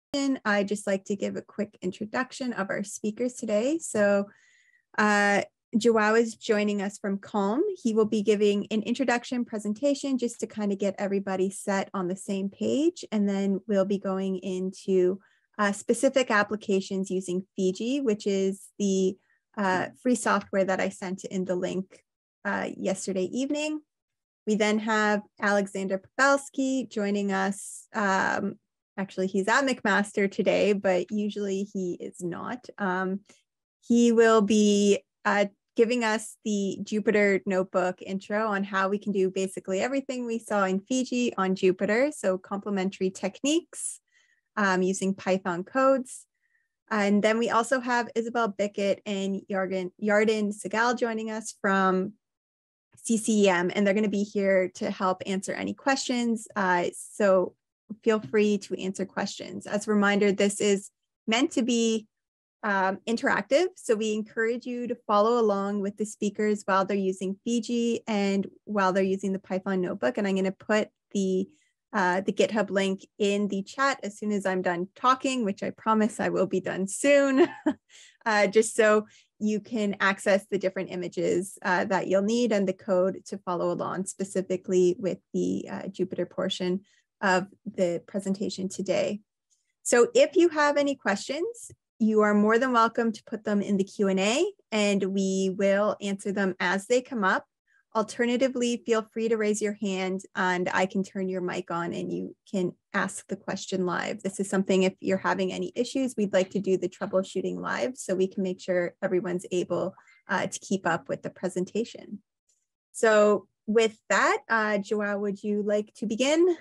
I'd just like to give a quick introduction of our speakers today. So Joao is joining us from Calm. He will be giving an introduction presentation just to kind of get everybody set on the same page. And then we'll be going into specific applications using Fiji, which is the free software that I sent in the link yesterday evening. We then have Alexander Pavelski joining us. Actually, he's at McMaster today, but usually he is not. He will be giving us the Jupyter Notebook intro on how we can do basically everything we saw in Fiji on Jupyter. So complementary techniques using Python codes. And then we also have Isabel Bickett and Yarden Segal joining us from CCEM, and they're going to be here to help answer any questions. So feel free to answer questions. As a reminder, this is meant to be interactive. So we encourage you to follow along with the speakers while they're using Fiji and while they're using the Python notebook. And I'm going to put the GitHub link in the chat as soon as I'm done talking, which I promise I will be done soon, just so you can access the different images that you'll need and the code to follow along specifically with the Jupyter portion of the presentation today. So if you have any questions, you are more than welcome to put them in the Q&A and we will answer them as they come up. Alternatively, feel free to raise your hand and I can turn your mic on and you can ask the question live. This is something, if you're having any issues, we'd like to do the troubleshooting live so we can make sure everyone's able to keep up with the presentation. So with that, Joao, would you like to begin?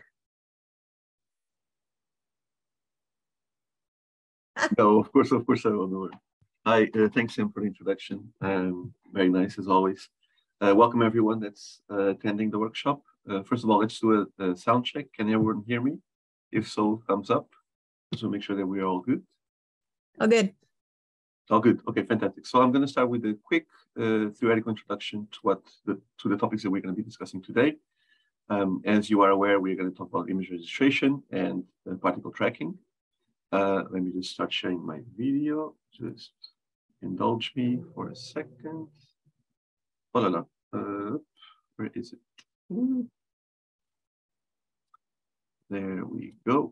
No, of course I will know. Hi, thanks Sam for the introduction. Very nice as always. Welcome everyone that's attending the workshop. First of all, let's do a sound check. Can everyone hear me? If so, thumbs up. So make sure that we're all good. All good. All good. Okay, fantastic. So I'm going to start with a quick theoretical introduction to the topics that we're going to be discussing today. As you are aware, we're going to talk about image registration and particle tracking. Let me just start sharing my video. Just indulge me for a second. Oh, la, la. Where is it? There we go.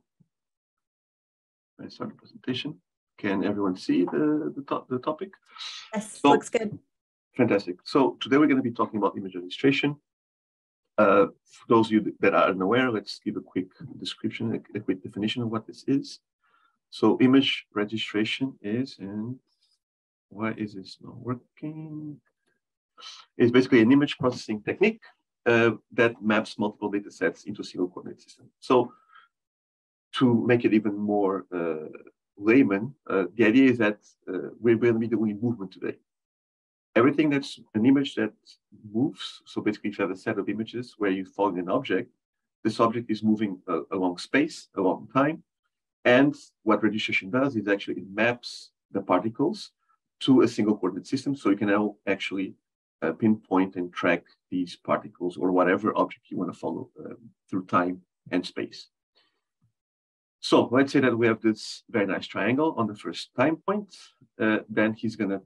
I start the presentation. Can everyone see the topic? Yes, so, looks good. Fantastic. So today we're going to be talking about image registration. For those of you that are unaware, let's give a quick description, a quick definition of what this is. So image registration is, and why is this not working? It's basically an image processing technique that maps multiple data sets into a single coordinate system. So to make it even more layman, the idea is that we're going to be doing movement today. Everything that's an image that moves, so basically if you have a set of images where you follow an object, this object is moving along space, along time. And what registration does is actually it maps the particles to a single coordinate system. So you can now actually pinpoint and track these particles or whatever object you want to follow through time and space. So let's say that we have this very nice triangle on the first time point. Then he's going to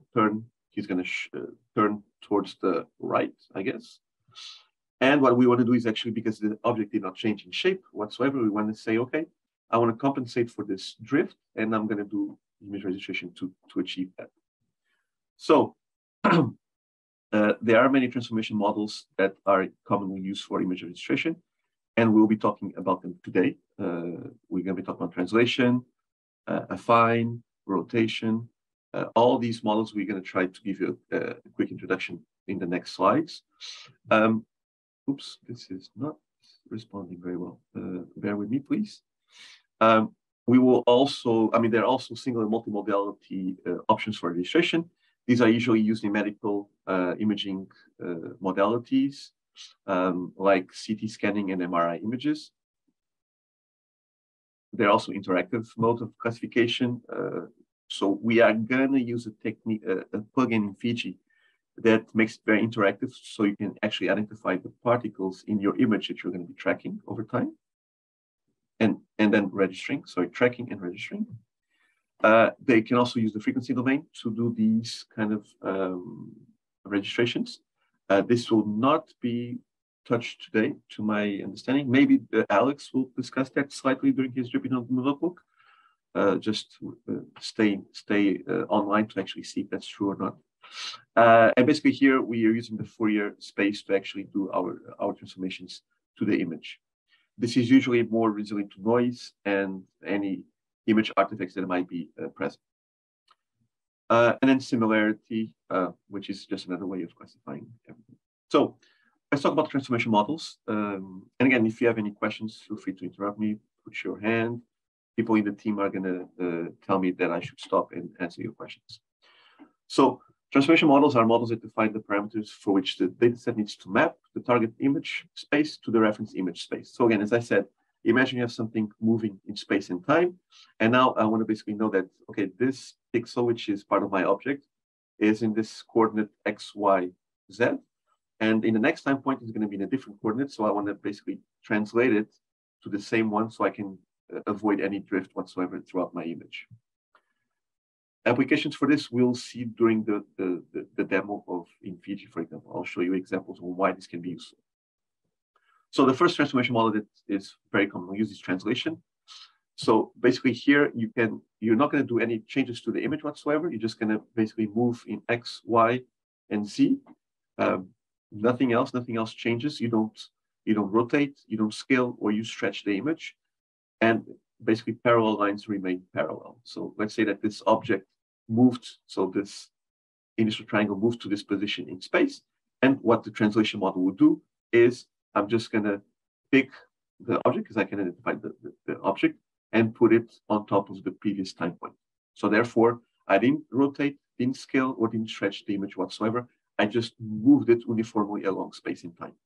turn towards the right, I guess. And what we want to do is actually, because the object did not change in shape whatsoever, we want to say, okay, I want to compensate for this drift, and I'm going to do image registration to achieve that. So there are many transformation models that are commonly used for image registration, and we'll be talking about them today. We're going to be talking about translation, affine, rotation. All these models, we're going to try to give you a quick introduction in the next slides. Oops, this is not responding very well. Bear with me, please. We will also, there are also single and multimodality options for registration. These are usually used in medical imaging modalities, like CT scanning and MRI images. There are also interactive modes of classification. So we are going to use a technique, a plugin in Fiji that makes it very interactive, so you can actually identify the particles in your image that you're going to be tracking over time. And and then registering, sorry, tracking and registering. They can also use the frequency domain to do these kind of registrations. This will not be touched today, to my understanding. Maybe Alex will discuss that slightly during his Jupyter Notebook. Just stay online to actually see if that's true or not. And basically here we are using the Fourier space to actually do our transformations to the image. This is usually more resilient to noise and any image artifacts that might be present. And then similarity, which is just another way of classifying everything. So let's talk about transformation models. And again, if you have any questions, feel free to interrupt me, put your hand. People in the team are going to tell me that I should stop and answer your questions. So transformation models are models that define the parameters for which the dataset needs to map the target image space to the reference image space. So again, as I said, imagine you have something moving in space and time. And now I want to basically know that, okay, this pixel, which is part of my object, is in this coordinate X, Y, Z. And in the next time point, it's going to be in a different coordinate. So I want to basically translate it to the same one so I can avoid any drift whatsoever throughout my image. Applications for this we'll see during the demo of InFIGI, for example. I'll show you examples of why this can be useful. So the first transformation model that is very commonly used is translation. So basically here you're not going to do any changes to the image whatsoever. You're just going to basically move in X, Y, and Z. Nothing else changes. You don't rotate, you don't scale, or you stretch the image. And basically parallel lines remain parallel. So let's say that this object moved, so this initial triangle moved to this position in space. And what the translation model would do is I'm just going to pick the object, because I can identify the object, and put it on top of the previous time point. So therefore, I didn't rotate, didn't scale, or didn't stretch the image whatsoever. I just moved it uniformly along space and time.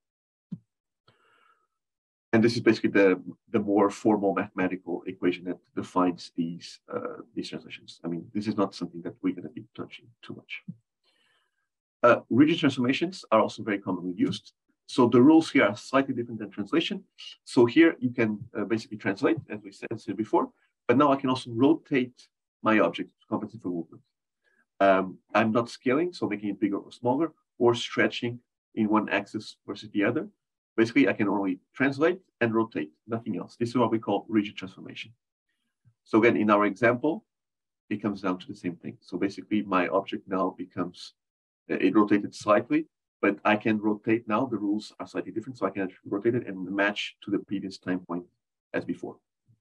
And this is basically the more formal mathematical equation that defines these translations. I mean, this is not something that we're going to be touching too much. Rigid transformations are also very commonly used. So the rules here are slightly different than translation. So here you can basically translate, as we said before, but now I can also rotate my object to compensate for movement. I'm not scaling, so making it bigger or smaller, or stretching in one axis versus the other. Basically, I can only translate and rotate, nothing else. This is what we call rigid transformation. So again, in our example, it comes down to the same thing. So basically, my object now becomes, it rotated slightly, but I can rotate now. The rules are slightly different, so I can rotate it and match to the previous time point as before.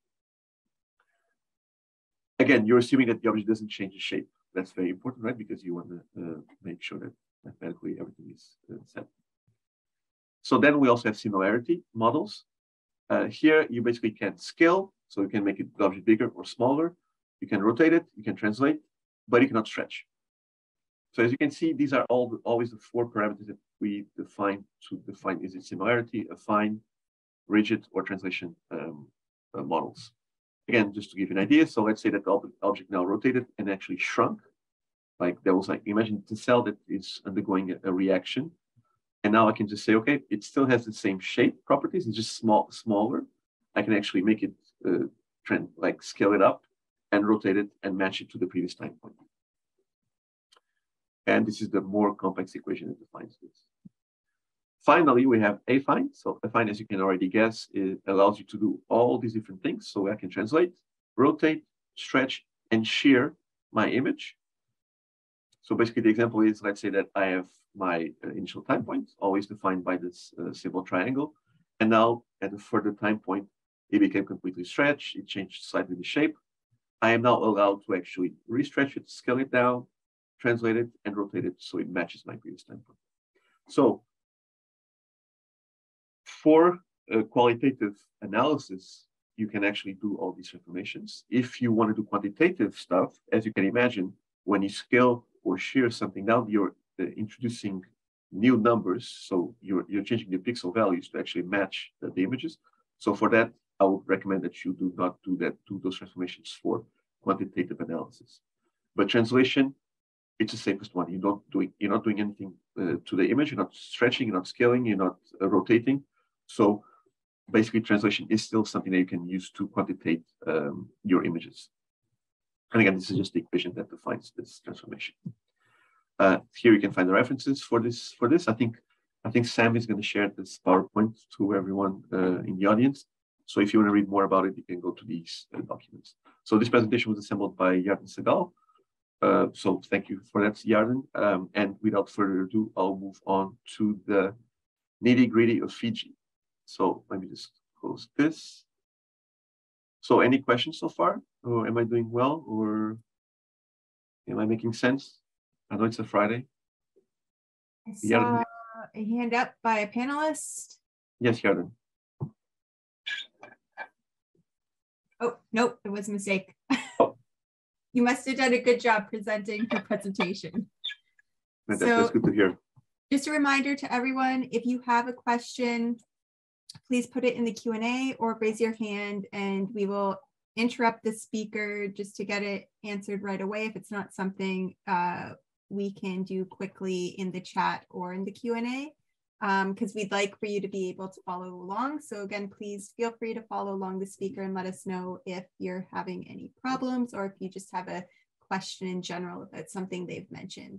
Again, you're assuming that the object doesn't change its shape. That's very important, right? Because you want to make sure that mathematically everything is set. So then we also have similarity models. Here, you basically can scale. So you can make it the object bigger or smaller. You can rotate it, you can translate, but you cannot stretch. So as you can see, these are always the four parameters that we define to define is it similarity, affine, rigid, or translation models. Again, just to give you an idea, so let's say that the object now rotated and actually shrunk. Like there was imagine the cell that is undergoing a reaction. And now I can just say, okay, it still has the same shape properties. It's just smaller. I can actually make it scale it up and rotate it and match it to the previous time point. And this is the more complex equation that defines this. Finally, we have affine. So affine, as you can already guess, it allows you to do all these different things. So I can translate, rotate, stretch, and shear my image. So basically the example is, let's say that I have my initial time point, always defined by this simple triangle. And now at a further time point, it became completely stretched. It changed slightly the shape. I am now allowed to actually restretch it, scale it down, translate it, and rotate it so it matches my previous time point. So for qualitative analysis, you can actually do all these transformations. If you want to do quantitative stuff, as you can imagine, when you scale or shear something down, you're introducing new numbers. So you're changing the pixel values to actually match the images. So for that, I would recommend that you do not do those transformations for quantitative analysis. But translation, it's the safest one. You're not doing anything to the image. You're not stretching. You're not scaling. You're not rotating. So basically translation is still something that you can use to quantitate your images. And again, this is just the equation that defines this transformation. Here you can find the references for this. I think Sam is going to share this PowerPoint to everyone in the audience. So if you want to read more about it, you can go to these documents. So this presentation was assembled by Yarden Segal. So thank you for that, Yarden. And without further ado, I'll move on to the nitty-gritty of Fiji. So let me just close this. So any questions so far? Or am I doing well? Or am I making sense? I know it's a Friday. I saw a hand up by a panelist. Yes, Yarden. Oh, nope, it was a mistake. Oh. You must have done a good job presenting your presentation. That's good to hear. Just a reminder to everyone, if you have a question, please put it in the Q&A or raise your hand and we will interrupt the speaker just to get it answered right away if it's not something we can do quickly in the chat or in the Q&A, because we'd like for you to be able to follow along. So again, please feel free to follow along the speaker and let us know if you're having any problems or if you just have a question in general about something they've mentioned.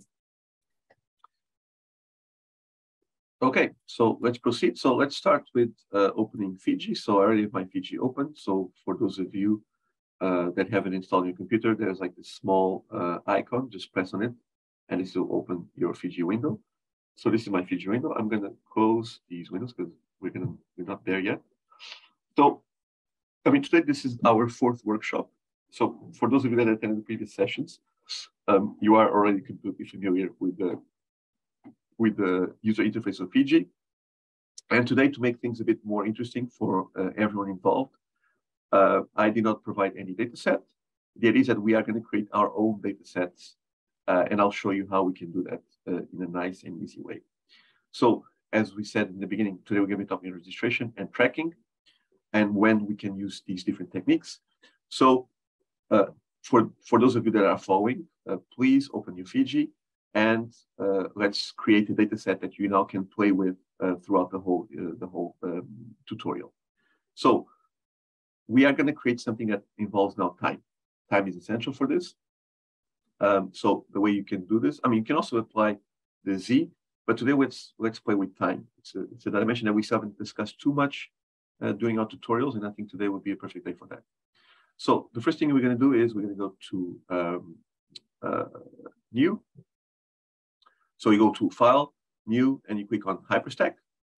Okay, so let's proceed. So let's start with opening Fiji. So I already have my Fiji open. So for those of you that have it installed on your computer, there's like this small icon, just press on it and this will open your Fiji window. So this is my Fiji window. I'm gonna close these windows because we're not there yet. So, I mean, today this is our 4th workshop. So for those of you that attended the previous sessions, you are already completely familiar with the user interface of Fiji. And today, to make things a bit more interesting for everyone involved, I did not provide any data set. The idea is that we are going to create our own data sets, and I'll show you how we can do that in a nice and easy way. So as we said in the beginning, today we're going to be talking registration and tracking, and when we can use these different techniques. So for those of you that are following, please open your Fiji, and let's create a data set that you now can play with throughout the whole tutorial. So we are going to create something that involves now time. Time is essential for this. So the way you can do this, I mean, you can also apply the Z, but today let's play with time. It's a dimension that we haven't discussed too much during our tutorials, and I think today would be a perfect day for that. So the first thing we're going to do is we're going to go to New. So you go to File, New, and you click on Hyperstack.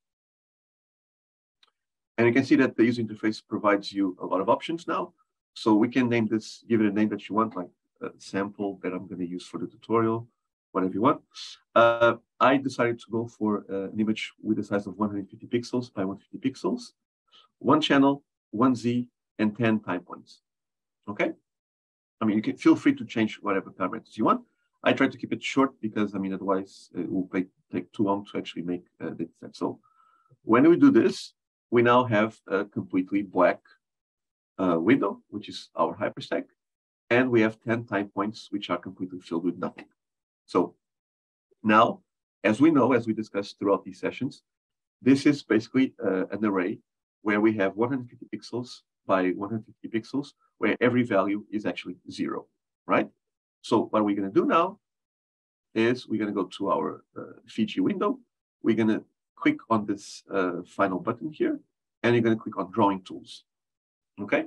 And you can see that the user interface provides you a lot of options now. So we can name this, give it a name that you want, like a sample that I'm going to use for the tutorial, whatever you want. I decided to go for an image with a size of 150 pixels by 150 pixels, 1 channel, 1 Z, and 10 time points. Okay? I mean, you can feel free to change whatever parameters you want. I try to keep it short because, I mean, otherwise it will take too long to actually make a data set. So when we do this, we now have a completely black window, which is our hyperstack. And we have 10 time points, which are completely filled with nothing. So now, as we know, as we discussed throughout these sessions, this is basically an array where we have 150 pixels by 150 pixels, where every value is actually 0, right? So what we're going to do now is we're going to go to our Fiji window. We're going to click on this final button here, and you're going to click on Drawing Tools. Okay?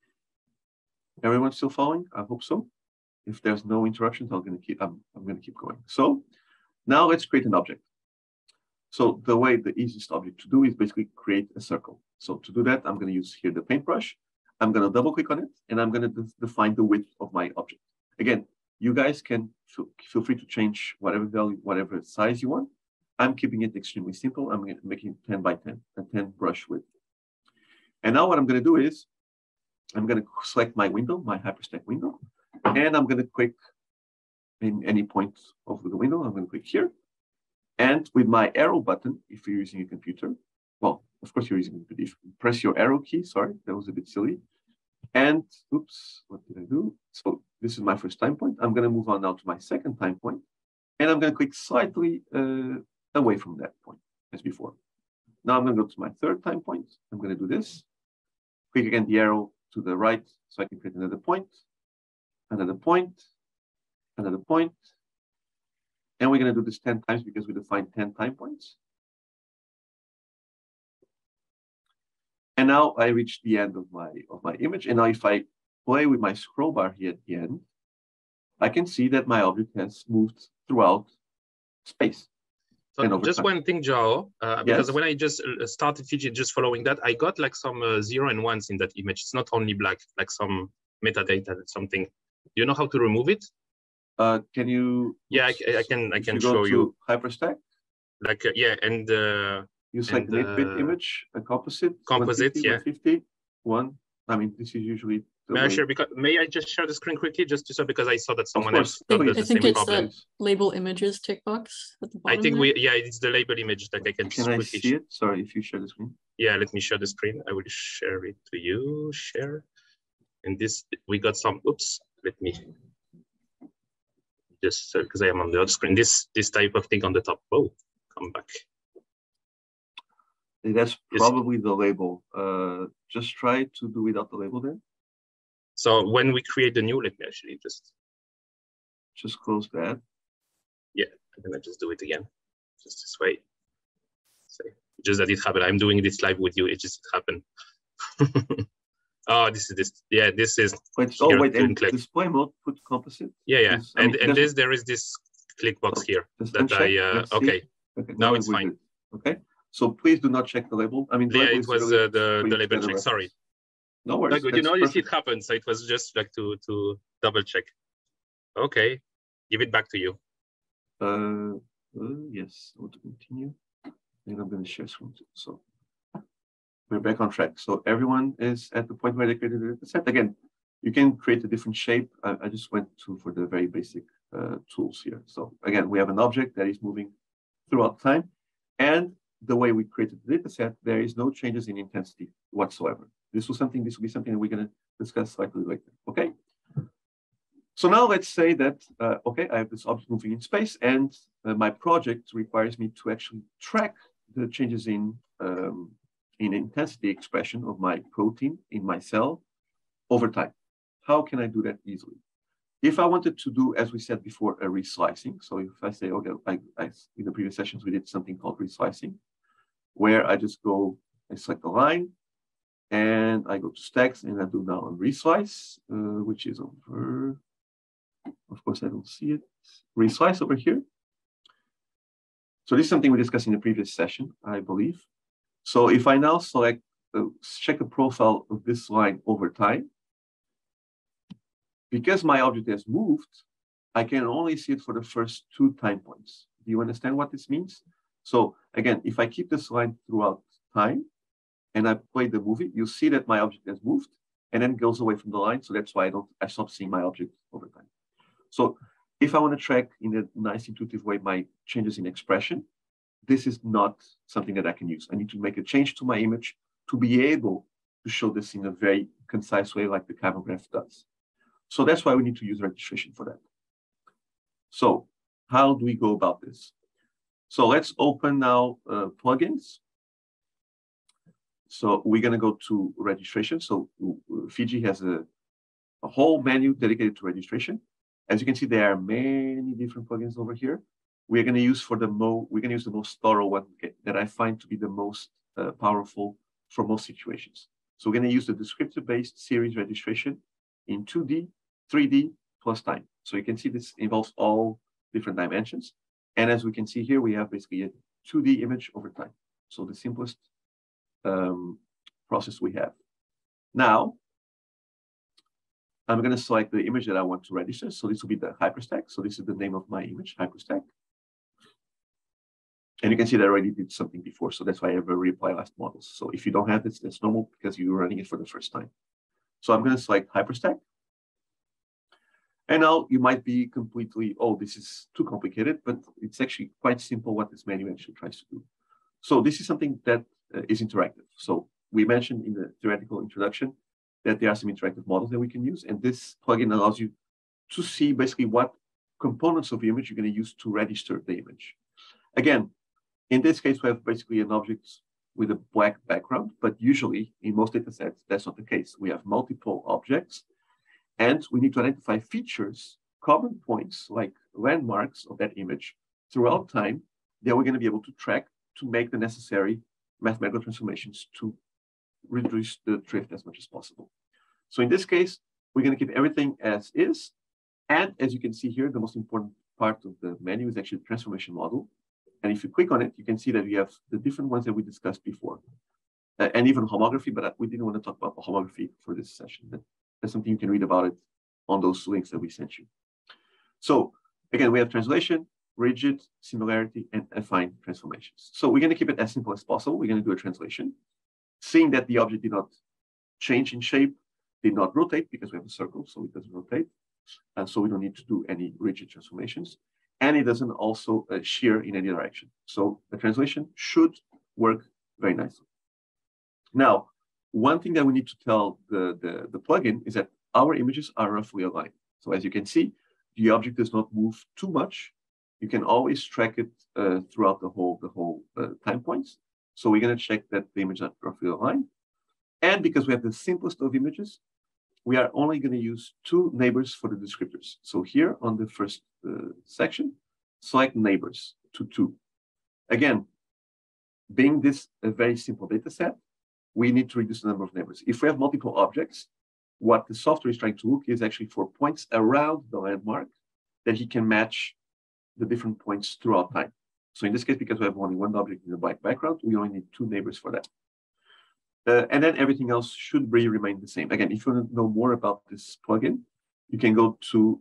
Everyone still following? I hope so. If there's no interruptions, I'm going to keep going. So now let's create an object. So the easiest object to do is basically create a circle. So to do that, I'm going to use here the paintbrush. I'm going to double click on it, and I'm going to define the width of my object. Again, you guys can feel free to change whatever value, whatever size you want. I'm keeping it extremely simple. I'm making it 10 by 10, a 10 brush width. And now what I'm going to do is I'm going to select my window, my hyperstack window, and I'm going to click in any point of the window. I'm going to click here. And with my arrow button, if you're using a computer, well, of course you're using a computer, press your arrow key. Sorry, that was a bit silly. And oops, what did I do? So this is my first time point. I'm going to move on now to my second time point, and I'm going to click slightly away from that point as before. Now I'm going to go to my third time point. I'm going to do this. Click again the arrow to the right so I can create another point, another point, another point. And we're going to do this 10 times because we defined 10 time points. And now I reach the end of my image. And now if I play with my scroll bar here at the end, I can see that my object has moved throughout space. So just time. One thing, Joao, because yes. when I just started Fiji, just following that, I got like some 0 and 1s in that image. It's not only black, like some metadata, something. Do you know how to remove it? Can you? Yeah, I can show you. HyperStack. Like yeah, and you select an 8-bit image, a composite. Composite, 150, yeah. 150, 1. I mean, this is usually. May I just share the screen quickly, just to show, because I saw that someone else got the same problem. I think it's the label images checkbox at the bottom. I think it's the label image that I can. Can I see it? Sorry, if you share the screen. Yeah, let me share the screen. I will share it to you. Share, and this we got some. Oops, let me just because I am on the other screen. This type of thing on the top. Oh, come back. That's probably the label. Just try to do without the label then. So when we create the new, let me actually just close that. Yeah, and then I just do it again, just this way. So just that it happened. I'm doing this live with you. It just happened. Oh, this is. Yeah, this is. Wait, and display mode, put composite. Yeah. And there is this click box here that I. Okay. Now it's fine. Okay. So please do not check the label. I mean, it was really the label check. Sorry. No worries. Like, you see it happens. So it was just like to double check. Okay, give it back to you. Yes, I want to continue. And I'm going to share screen too. So we're back on track. So everyone is at the point where they created the set. Again, you can create a different shape. I just went for the very basic tools here. So again, we have an object that is moving throughout time. And the way we created the data set, there is no changes in intensity whatsoever. This will be something that we're going to discuss slightly later. Okay. So now let's say that, okay, I have this object moving in space, and my project requires me to actually track the changes in intensity expression of my protein in my cell over time. How can I do that easily? If I wanted to do, as we said before, a reslicing, so if I say, okay, in the previous sessions, we did something called reslicing, where I just go, I select a line, and I go to stacks, and I do now a reslice, which is over, of course, I don't see it, reslice over here. So this is something we discussed in the previous session, I believe. So if I now select, check a profile of this line over time, because my object has moved, I can only see it for the first 2 time points. Do you understand what this means? So again, if I keep this line throughout time and I play the movie, you'll see that my object has moved and then goes away from the line. So that's why I stop seeing my object over time. So if I want to track in a nice intuitive way my changes in expression, this is not something that I can use. I need to make a change to my image to be able to show this in a very concise way like the Cava graph does. So that's why we need to use registration for that. So how do we go about this? So let's open now plugins. So we're going to go to registration. So Fiji has a whole menu dedicated to registration. As you can see, there are many different plugins over here. We're going to use the most thorough one that I find to be the most powerful for most situations. So we're going to use the descriptor-based series registration in 2D, 3D plus time. So you can see this involves all different dimensions. And as we can see here, we have basically a 2D image over time. So the simplest process we have. Now, I'm going to select the image that I want to register. So this will be the HyperStack. So this is the name of my image, HyperStack. And you can see that I already did something before. So that's why I have a reapply last models. So if you don't have this, that's normal because you're running it for the first time. So I'm going to select HyperStack. And now you might be completely, oh, this is too complicated, but it's actually quite simple what this menu actually tries to do. So this is something that is interactive. So we mentioned in the theoretical introduction that there are some interactive models that we can use. And this plugin allows you to see basically what components of the image you're going to use to register the image. Again, in this case, we have basically an object with a black background, but usually in most data sets, that's not the case. We have multiple objects, and we need to identify features, common points, like landmarks of that image throughout time that we're going to be able to track to make the necessary mathematical transformations to reduce the drift as much as possible. So in this case, we're going to keep everything as is. And as you can see here, the most important part of the menu is actually the transformation model. And if you click on it, you can see that we have the different ones that we discussed before, and even homography, but we didn't want to talk about homography for this session. That's something you can read about it on those links that we sent you. So again, we have translation, rigid, similarity, and affine transformations. So we're going to keep it as simple as possible. We're going to do a translation, seeing that the object did not change in shape, did not rotate because we have a circle, so it doesn't rotate. And so we don't need to do any rigid transformations. And it doesn't also shear in any direction. So the translation should work very nicely. Now, one thing that we need to tell the plugin is that our images are roughly aligned. So as you can see, the object does not move too much. You can always track it throughout the whole time points. So we're going to check that the images are roughly aligned. And because we have the simplest of images, we are only going to use 2 neighbors for the descriptors. So here on the first section, select neighbors to 2. Again, being this a very simple data set, we need to reduce the number of neighbors. If we have multiple objects, what the software is trying to look is actually for points around the landmark that he can match the different points throughout time. So in this case, because we have only one object in the black background, we only need 2 neighbors for that. And then everything else should remain the same. Again, if you want to know more about this plugin, you can go to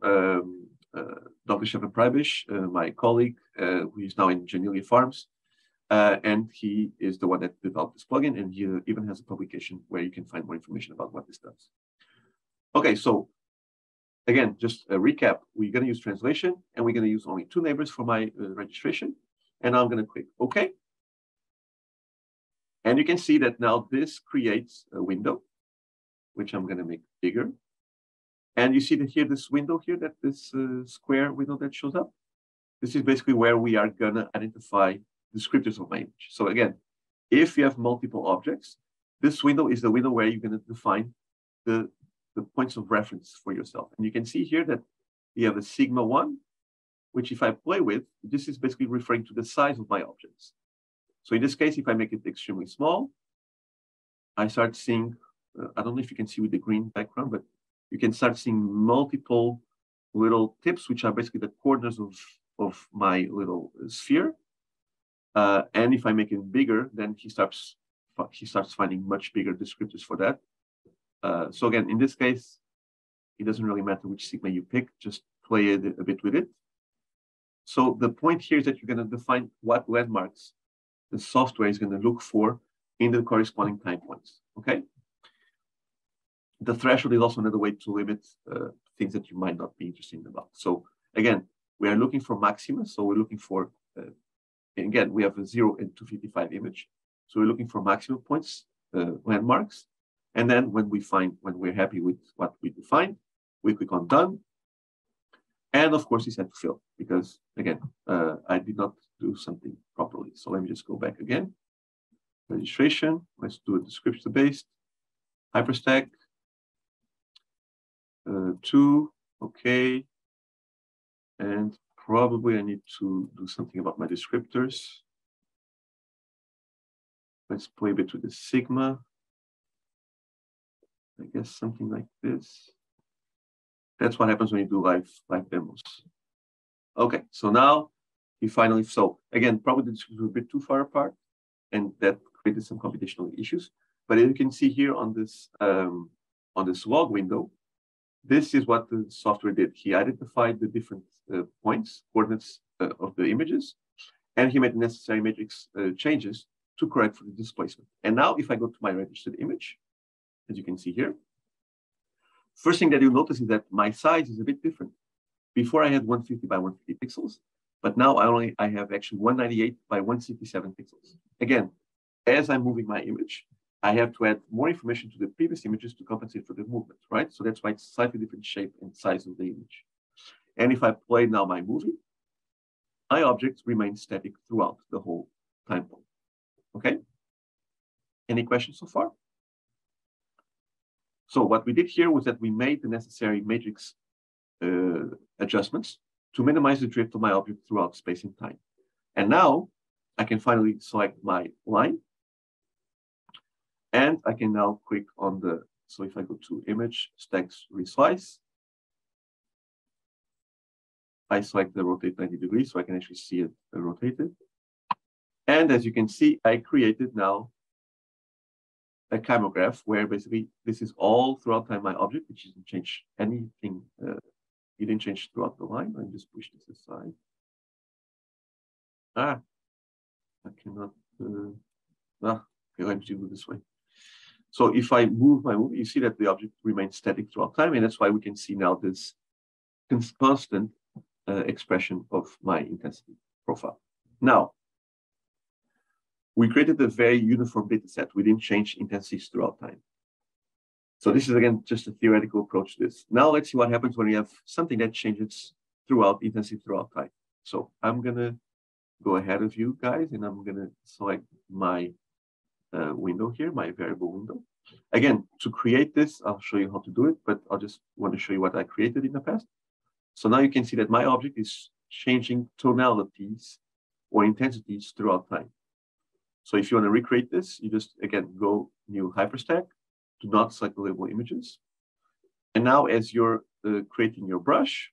Dr. Stefan Preibisch, my colleague, who is now in Janelia Farms. And he is the one that developed this plugin, and he even has a publication where you can find more information about what this does. Okay, so again, just a recap. We're going to use translation, and we're going to use only 2 neighbors for my registration. And now I'm going to click OK. And you can see that now this creates a window, which I'm going to make bigger. And you see that here, this window here, that this square window that shows up, this is basically where we are going to identify descriptors of my image. So again, if you have multiple objects, this window is the window where you're going to define the points of reference for yourself. And you can see here that you have a sigma 1, which if I play with, this is basically referring to the size of my objects. So in this case, if I make it extremely small, I start seeing, I don't know if you can see with the green background, but you can start seeing multiple little tips, which are basically the corners of my little sphere. And if I make it bigger, then he starts finding much bigger descriptors for that. So again, in this case, it doesn't really matter which sigma you pick, just play it a bit with it. So the point here is that you're going to define what landmarks the software is going to look for in the corresponding time points, okay? The threshold is also another way to limit things that you might not be interested about. So again, we are looking for maxima. So we're looking for, again, we have a 0 and 255 image. So we're looking for maximum points, landmarks. And then when we're happy with what we define, we click on done. And of course, it's set to fill because again, I did not do something properly. So let me just go back again. Registration, let's do a descriptor-based, hyperstack, 2, okay. And probably I need to do something about my descriptors. Let's play a bit with the sigma. I guess something like this. That's what happens when you do live demos. Okay, so now he finally, so again, probably the descriptors were a bit too far apart, and that created some computational issues. But as you can see here on this log window, this is what the software did. He identified the different points, coordinates of the images, and he made the necessary matrix changes to correct for the displacement. And now if I go to my registered image, as you can see here, first thing that you'll notice is that my size is a bit different. Before I had 150 by 150 pixels, but now I have actually 198 by 167 pixels. Again, as I'm moving my image, I have to add more information to the previous images to compensate for the movement, right? So that's why it's slightly different shape and size of the image. And if I play now my movie, my objects remain static throughout the whole time point, okay? Any questions so far? So what we did here was that we made the necessary matrix adjustments to minimize the drift of my object throughout space and time. And now I can finally select my line. And I can now click on the, so if I go to image, stacks, reslice, I select the rotate 90 degrees so I can actually see it rotated. And as you can see, I created now a camera graph where basically this is all throughout time my object, which doesn't change anything. You didn't change throughout the line. Let me just push this aside. I cannot. Okay, let me do it this way. So if I move my movie, you see that the object remains static throughout time, and that's why we can see now this constant expression of my intensity profile. Now, we created a very uniform data set. We didn't change intensities throughout time. So this is, again, just a theoretical approach to this. Now let's see what happens when you have something that changes throughout intensity throughout time. So I'm going to go ahead of you guys, and I'm going to select my window here, my variable window. Again, to create this, I'll show you how to do it, but I'll just want to show you what I created in the past. So now you can see that my object is changing tonalities or intensities throughout time. So if you want to recreate this, you just, again, go new hyperstack, do not select the label images. And now as you're creating your brush,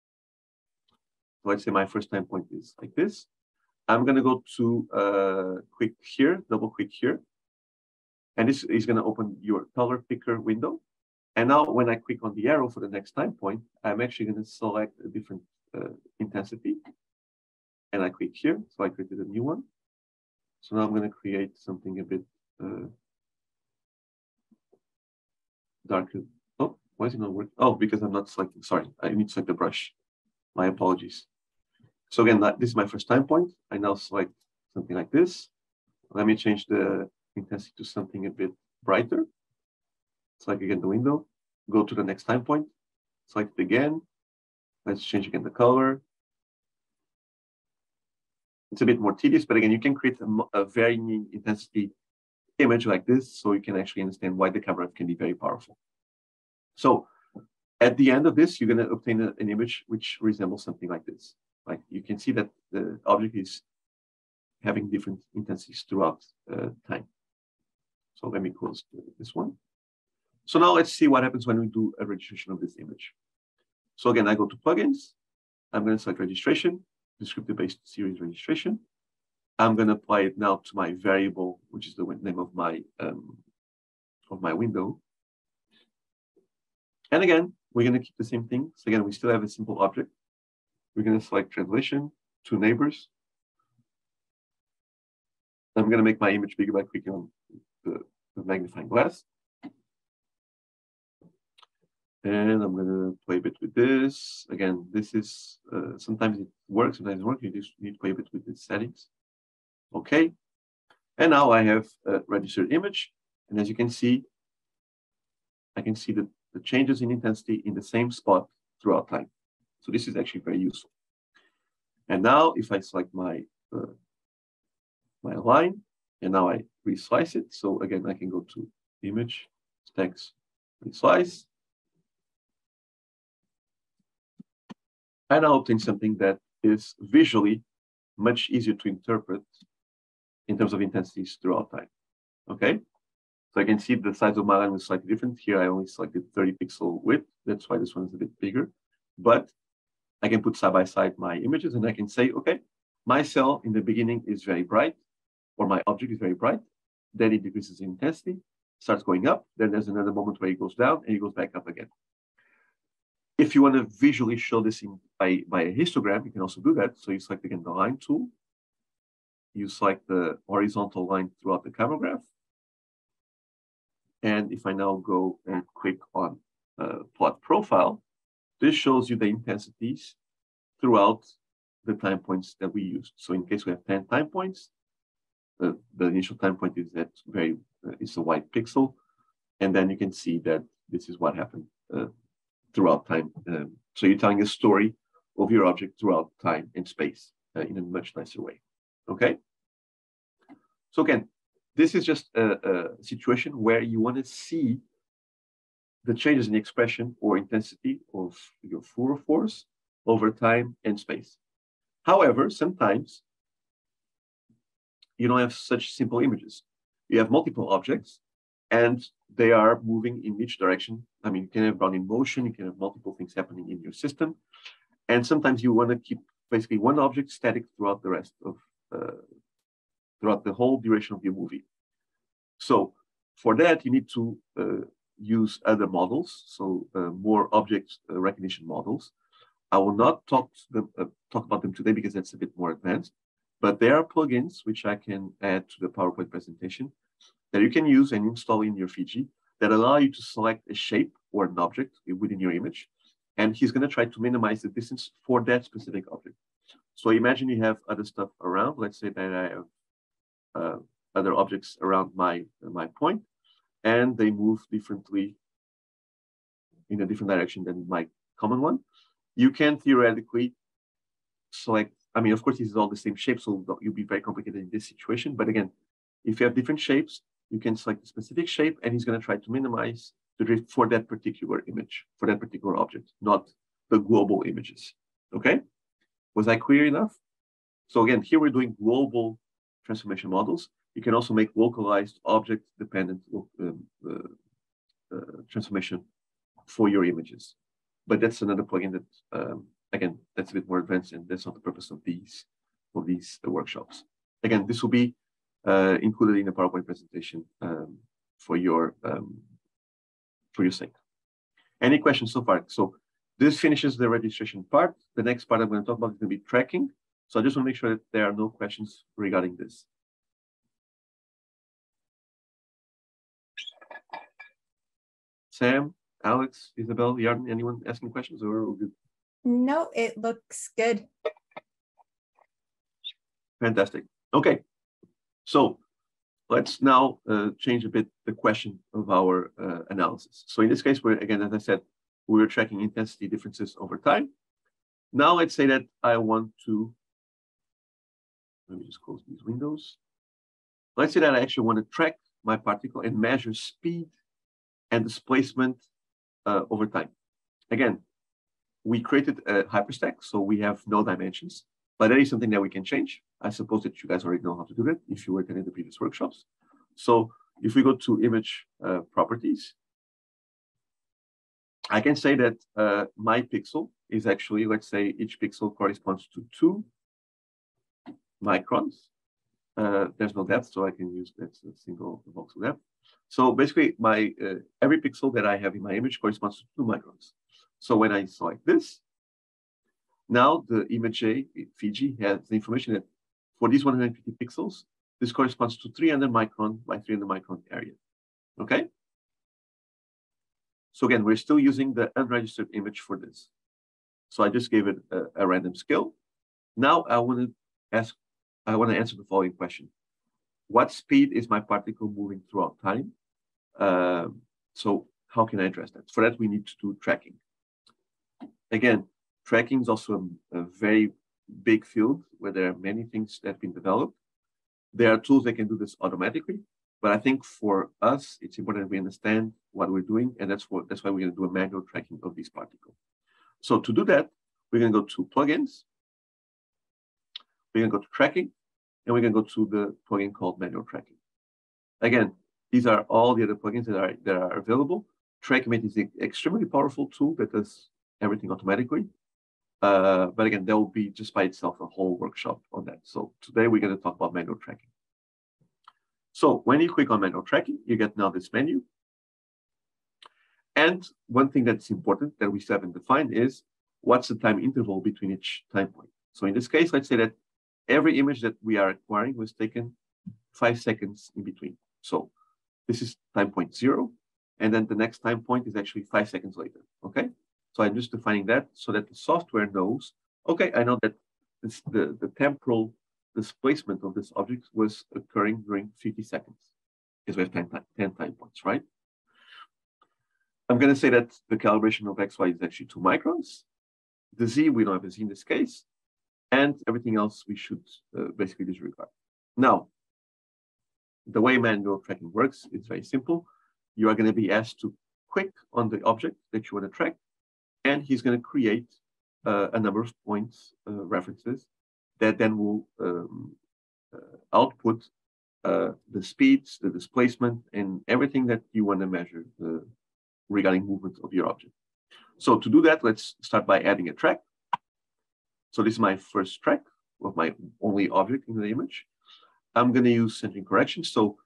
so let's say my first time point is like this. I'm going to go to quick here, double click here. And this is going to open your color picker window. And now when I click on the arrow for the next time point, I'm actually going to select a different intensity. And I click here. So I created a new one. So now I'm going to create something a bit darker. Oh, why is it not working? Oh, because I'm not selecting. Sorry, I need to select the brush. My apologies. So again, this is my first time point. I now select something like this. Let me change the intensity to something a bit brighter. Select again the window. Go to the next time point. Select it again. Let's change again the color. It's a bit more tedious, but again, you can create a varying intensity image like this, so you can actually understand why the camera can be very powerful. So at the end of this, you're going to obtain an image which resembles something like this. Like you can see that the object is having different intensities throughout time. So let me close this one. So now let's see what happens when we do a registration of this image. So again, I go to plugins. I'm going to select registration, descriptive-based series registration. I'm going to apply it now to my variable, which is the name of my window. And again, we're going to keep the same thing. So again, we still have a simple object. We're going to select translation to neighbors. I'm going to make my image bigger by clicking on the magnifying glass. And I'm going to play a bit with this. Again, this is, sometimes it works, sometimes it works. You just need to play a bit with the settings. Okay. And now I have a registered image. And as you can see, I can see the changes in intensity in the same spot throughout time. So this is actually very useful. And now if I select my line, and now I reslice it. So again, I can go to image, stacks, reslice. And I'll obtain something that is visually much easier to interpret in terms of intensities throughout time. Okay, so I can see the size of my line was slightly different. Here I only selected 30 pixel width. That's why this one is a bit bigger. But I can put side by side my images and I can say, okay, my cell in the beginning is very bright, or my object is very bright. Then it decreases in intensity, starts going up. Then there's another moment where it goes down and it goes back up again. If you want to visually show this by a histogram, you can also do that. So you select again the line tool. You select the horizontal line throughout the camera graph. And if I now go and click on plot profile, this shows you the intensities throughout the time points that we used. So in case we have 10 time points, the initial time point is at it's a white pixel. And then you can see that this is what happened throughout time. So you're telling a story of your object throughout time and space in a much nicer way. Okay. So again, this is just a situation where you want to see the changes in the expression or intensity of your fluorophores over time and space. However, sometimes you don't have such simple images. You have multiple objects and they are moving in each direction. I mean, you can have Brownian motion, you can have multiple things happening in your system. And sometimes you want to keep basically one object static throughout the rest of, throughout the whole duration of your movie. So for that, you need to use other models, so more object recognition models. I will not talk about them today because that's a bit more advanced, but there are plugins which I can add to the PowerPoint presentation that you can use and install in your Fiji that allow you to select a shape or an object within your image. And he's going to try to minimize the distance for that specific object. So imagine you have other stuff around. Let's say that I have other objects around my point, and they move differently in a different direction than my common one. You can theoretically select, I mean, of course, this is all the same shape, so you'll be very complicated in this situation. But again, if you have different shapes, you can select a specific shape, and he's going to try to minimize the drift for that particular image, for that particular object, not the global images. Okay? Was I clear enough? So again, here we're doing global transformation models. You can also make localized object-dependent transformation for your images. But that's another plugin that, again, that's a bit more advanced, and that's not the purpose of these workshops. Again, this will be included in the PowerPoint presentation for your sake. Any questions so far? So this finishes the registration part. The next part I'm going to talk about is going to be tracking. So I just want to make sure that there are no questions regarding this. Sam, Alex, Isabel, Yarden, anyone asking questions, or are we good? No, it looks good. Fantastic. Okay, so let's now change a bit the question of our analysis. So in this case, we're, again, as I said, we were tracking intensity differences over time. Now let's say that I want to, let me just close these windows. Let's say that I actually want to track my particle and measure speed and displacement over time. Again, we created a hyperstack, so we have no dimensions, but that is something that we can change. I suppose that you guys already know how to do that if you were attending the previous workshops. So if we go to image properties, I can say that my pixel is actually, let's say each pixel corresponds to 2 microns. There's no depth, so I can use that single voxel depth. So basically, my every pixel that I have in my image corresponds to 2 microns. So when I select this, now the image Fiji has the information that for these 150 pixels, this corresponds to 300 micron by 300 micron area. Okay? So again, we're still using the unregistered image for this. So I just gave it a random scale. Now I want to answer the following question. What speed is my particle moving throughout time? So how can I address that? For that, we need to do tracking. Again, tracking is also a very big field where there are many things that have been developed. There are tools that can do this automatically, but I think for us, it's important that we understand what we're doing, and that's why we're going to do a manual tracking of these particles. So to do that, we're going to go to plugins, we're going to go to tracking, and we're going to go to the plugin called manual tracking. Again, these are all the other plugins that are available. TrackMate is an extremely powerful tool that does everything automatically. But again, there will be just by itself a whole workshop on that. So today we're going to talk about manual tracking. So when you click on manual tracking, you get now this menu. And one thing that's important that we still haven't defined is what's the time interval between each time point. So in this case, let's say that every image that we are acquiring was taken 5 seconds in between. So this is time point 0. And then the next time point is actually 5 seconds later. Okay. So I'm just defining that so that the software knows, okay, I know that the temporal displacement of this object was occurring during 50 seconds. Because we have 10 time points, right? I'm going to say that the calibration of XY is actually 2 microns. The Z, we don't have a Z in this case. And everything else we should basically disregard. Now, the way manual tracking works is very simple. You are going to be asked to click on the object that you want to track, and he's going to create a number of points, references, that then will output the speeds, the displacement, and everything that you want to measure regarding movement of your object. So to do that, let's start by adding a track. So this is my first track of my only object in the image. I'm going to use centering correction. So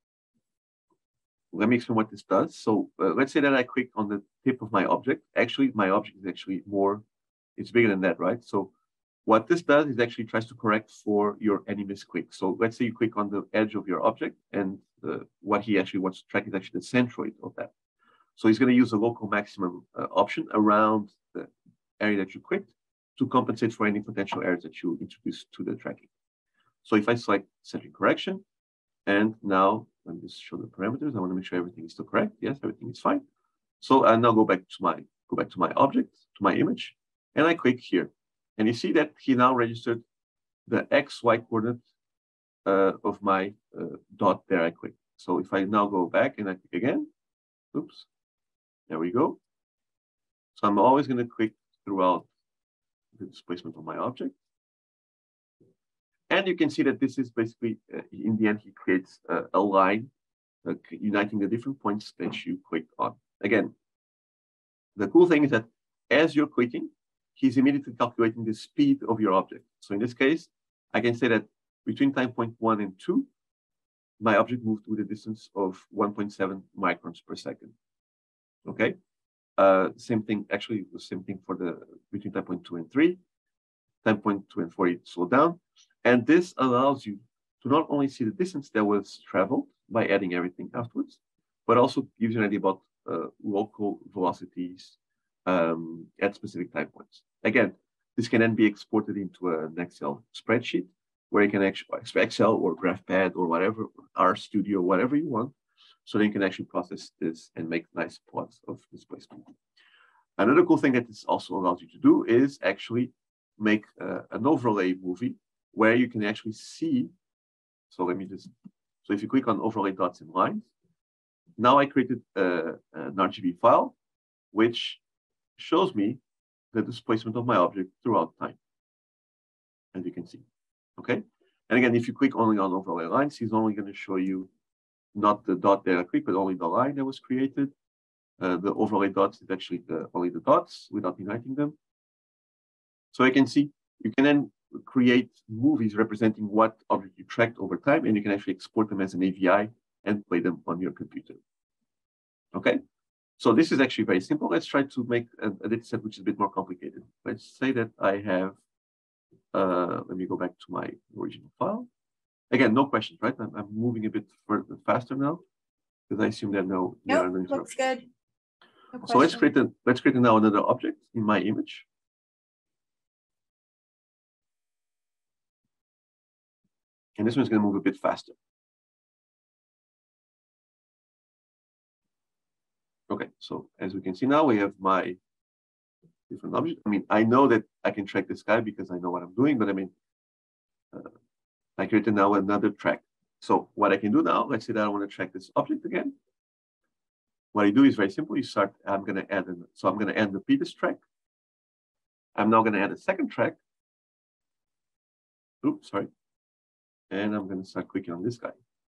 let me explain what this does. So let's say that I click on the tip of my object. Actually, my object is actually more, it's bigger than that, right? So what this does is actually tries to correct for your any misclick. So let's say you click on the edge of your object, and what he actually wants to track is actually the centroid of that. So he's going to use a local maximum option around the area that you clicked to compensate for any potential errors that you introduce to the tracking. So if I select centering correction, and now let me just show the parameters. I want to make sure everything is still correct. Yes, everything is fine. So I now go back to my object, to my image, and I click here. And you see that he now registered the XY coordinate of my dot there I clicked. So if I now go back and I click again, oops, there we go. So I'm always going to click throughout the displacement of my object. And you can see that this is basically, in the end, he creates a line uniting the different points that you click on. Again, the cool thing is that as you're clicking, he's immediately calculating the speed of your object. So in this case, I can say that between time point 1 and 2, my object moved with a distance of 1.7 microns per second. Okay. Same thing, actually, the same thing for the between time point 2 and 3. Time point 2 and 4, it slowed down. And this allows you to not only see the distance that was traveled by adding everything afterwards, but also gives you an idea about local velocities at specific time points. Again, this can then be exported into an Excel spreadsheet where you can actually, Excel or GraphPad or whatever, RStudio, whatever you want. So then you can actually process this and make nice plots of displacement. Another cool thing that this also allows you to do is actually make an overlay movie where you can actually see. So let me just, so if you click on overlay dots and lines, now I created an RGB file, which shows me the displacement of my object throughout time, as you can see, okay? And again, if you click only on overlay lines, he's only going to show you not the dot that I clicked, but only the line that was created. The overlay dots is actually only the dots without uniting them. So you can see, you can then create movies representing what object you tracked over time, and you can actually export them as an AVI and play them on your computer. Okay, so this is actually very simple. Let's try to make a data set which is a bit more complicated. Let's say that I have, let me go back to my original file. Again, no questions, right? I'm moving a bit further, faster now, because I assume there are no interruptions. Looks good. No so let's create now another object in my image. And this one's going to move a bit faster. Okay, so as we can see now, we have my different object. I mean, I know that I can track this guy because I know what I'm doing, but I mean, I created now another track. So what I can do now, let's say that I want to track this object again. What I do is very simple. I'm going to add, I'm going to add the previous track. I'm now going to add a second track. Oops, sorry. And I'm going to start clicking on this guy.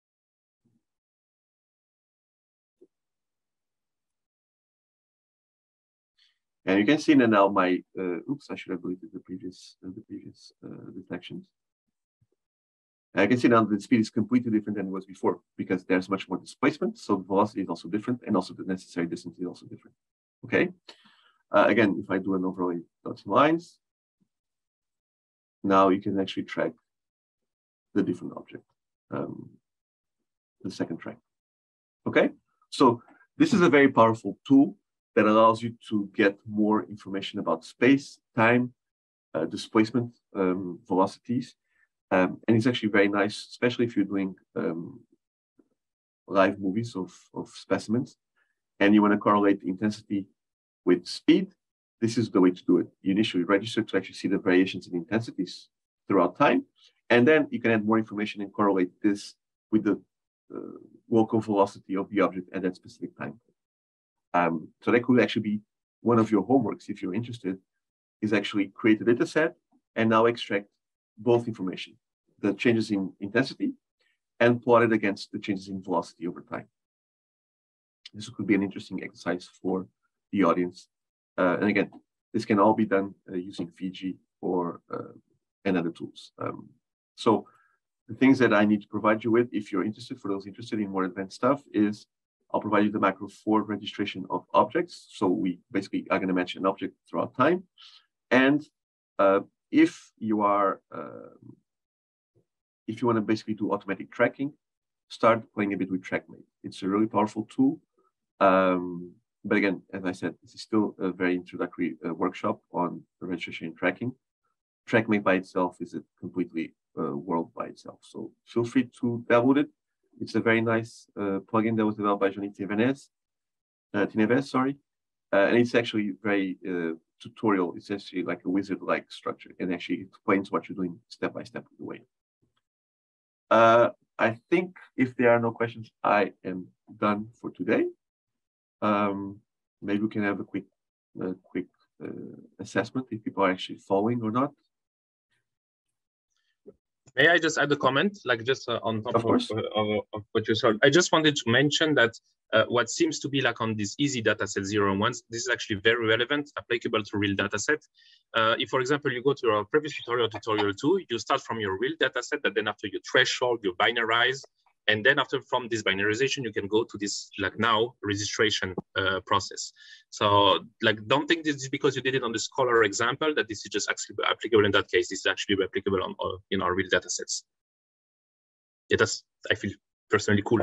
And you can see that now my, oops, I should have deleted the previous detections. I can see now the speed is completely different than it was before because there's much more displacement. So the velocity is also different, and also the necessary distance is also different. Okay. Again, if I do an overlay dots and lines, now you can actually track the different object, the second track. Okay. So this is a very powerful tool that allows you to get more information about space, time, displacement, velocities. And it's actually very nice, especially if you're doing live movies of specimens and you want to correlate the intensity with speed. This is the way to do it. You initially register to actually see the variations in intensities throughout time. And then you can add more information and correlate this with the local velocity of the object at that specific time. So that could actually be one of your homeworks, if you're interested, is actually create a data set and now extract both information, the changes in intensity, and plot it against the changes in velocity over time. This could be an interesting exercise for the audience. And again, this can all be done using Fiji or and other tools. So the things that I need to provide you with, if you're interested, for those interested in more advanced stuff, is I'll provide you the macro for registration of objects. So we basically are going to match an object throughout time. And if you are, if you want to basically do automatic tracking, start playing a bit with TrackMate. It's a really powerful tool. But again, as I said, this is still a very introductory workshop on registration and tracking. TrackMate by itself is a completely world by itself. So feel free to download it. It's a very nice plugin that was developed by Johnny Tineves, and it's actually very tutorial. It's actually like a wizard-like structure, and actually explains what you're doing step by step of the way. I think if there are no questions, I am done for today. Maybe we can have a quick assessment if people are actually following or not. May I just add a comment, like just on top of what you said? I just wanted to mention that what seems to be like on this easy data set 0 and 1s, this is actually very relevant, applicable to real data set. If, for example, you go to your previous tutorial 2, you start from your real data set, that then after you threshold, you binarize, and then after from this binarization, you can go to this like now registration process. So like, don't think this is because you did it on the Scholar example that this is just actually applicable in that case. This is actually applicable on in our real data sets. Yeah, that's, I feel personally cool.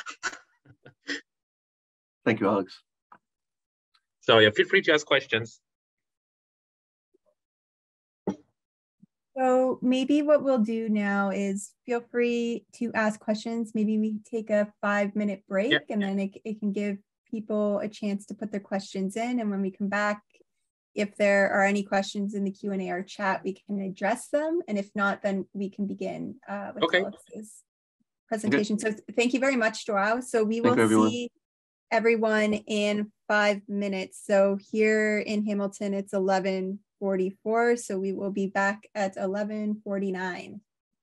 Thank you, Alex. So yeah, feel free to ask questions. So maybe what we'll do now is feel free to ask questions. Maybe we take a 5-minute break, and then it can give people a chance to put their questions in. And when we come back, if there are any questions in the Q&A or chat, we can address them. And if not, then we can begin with Alex's presentation. So thank you very much, Joao. So we will see everyone in 5 minutes. So here in Hamilton, it's 11:44, so we will be back at 11:49.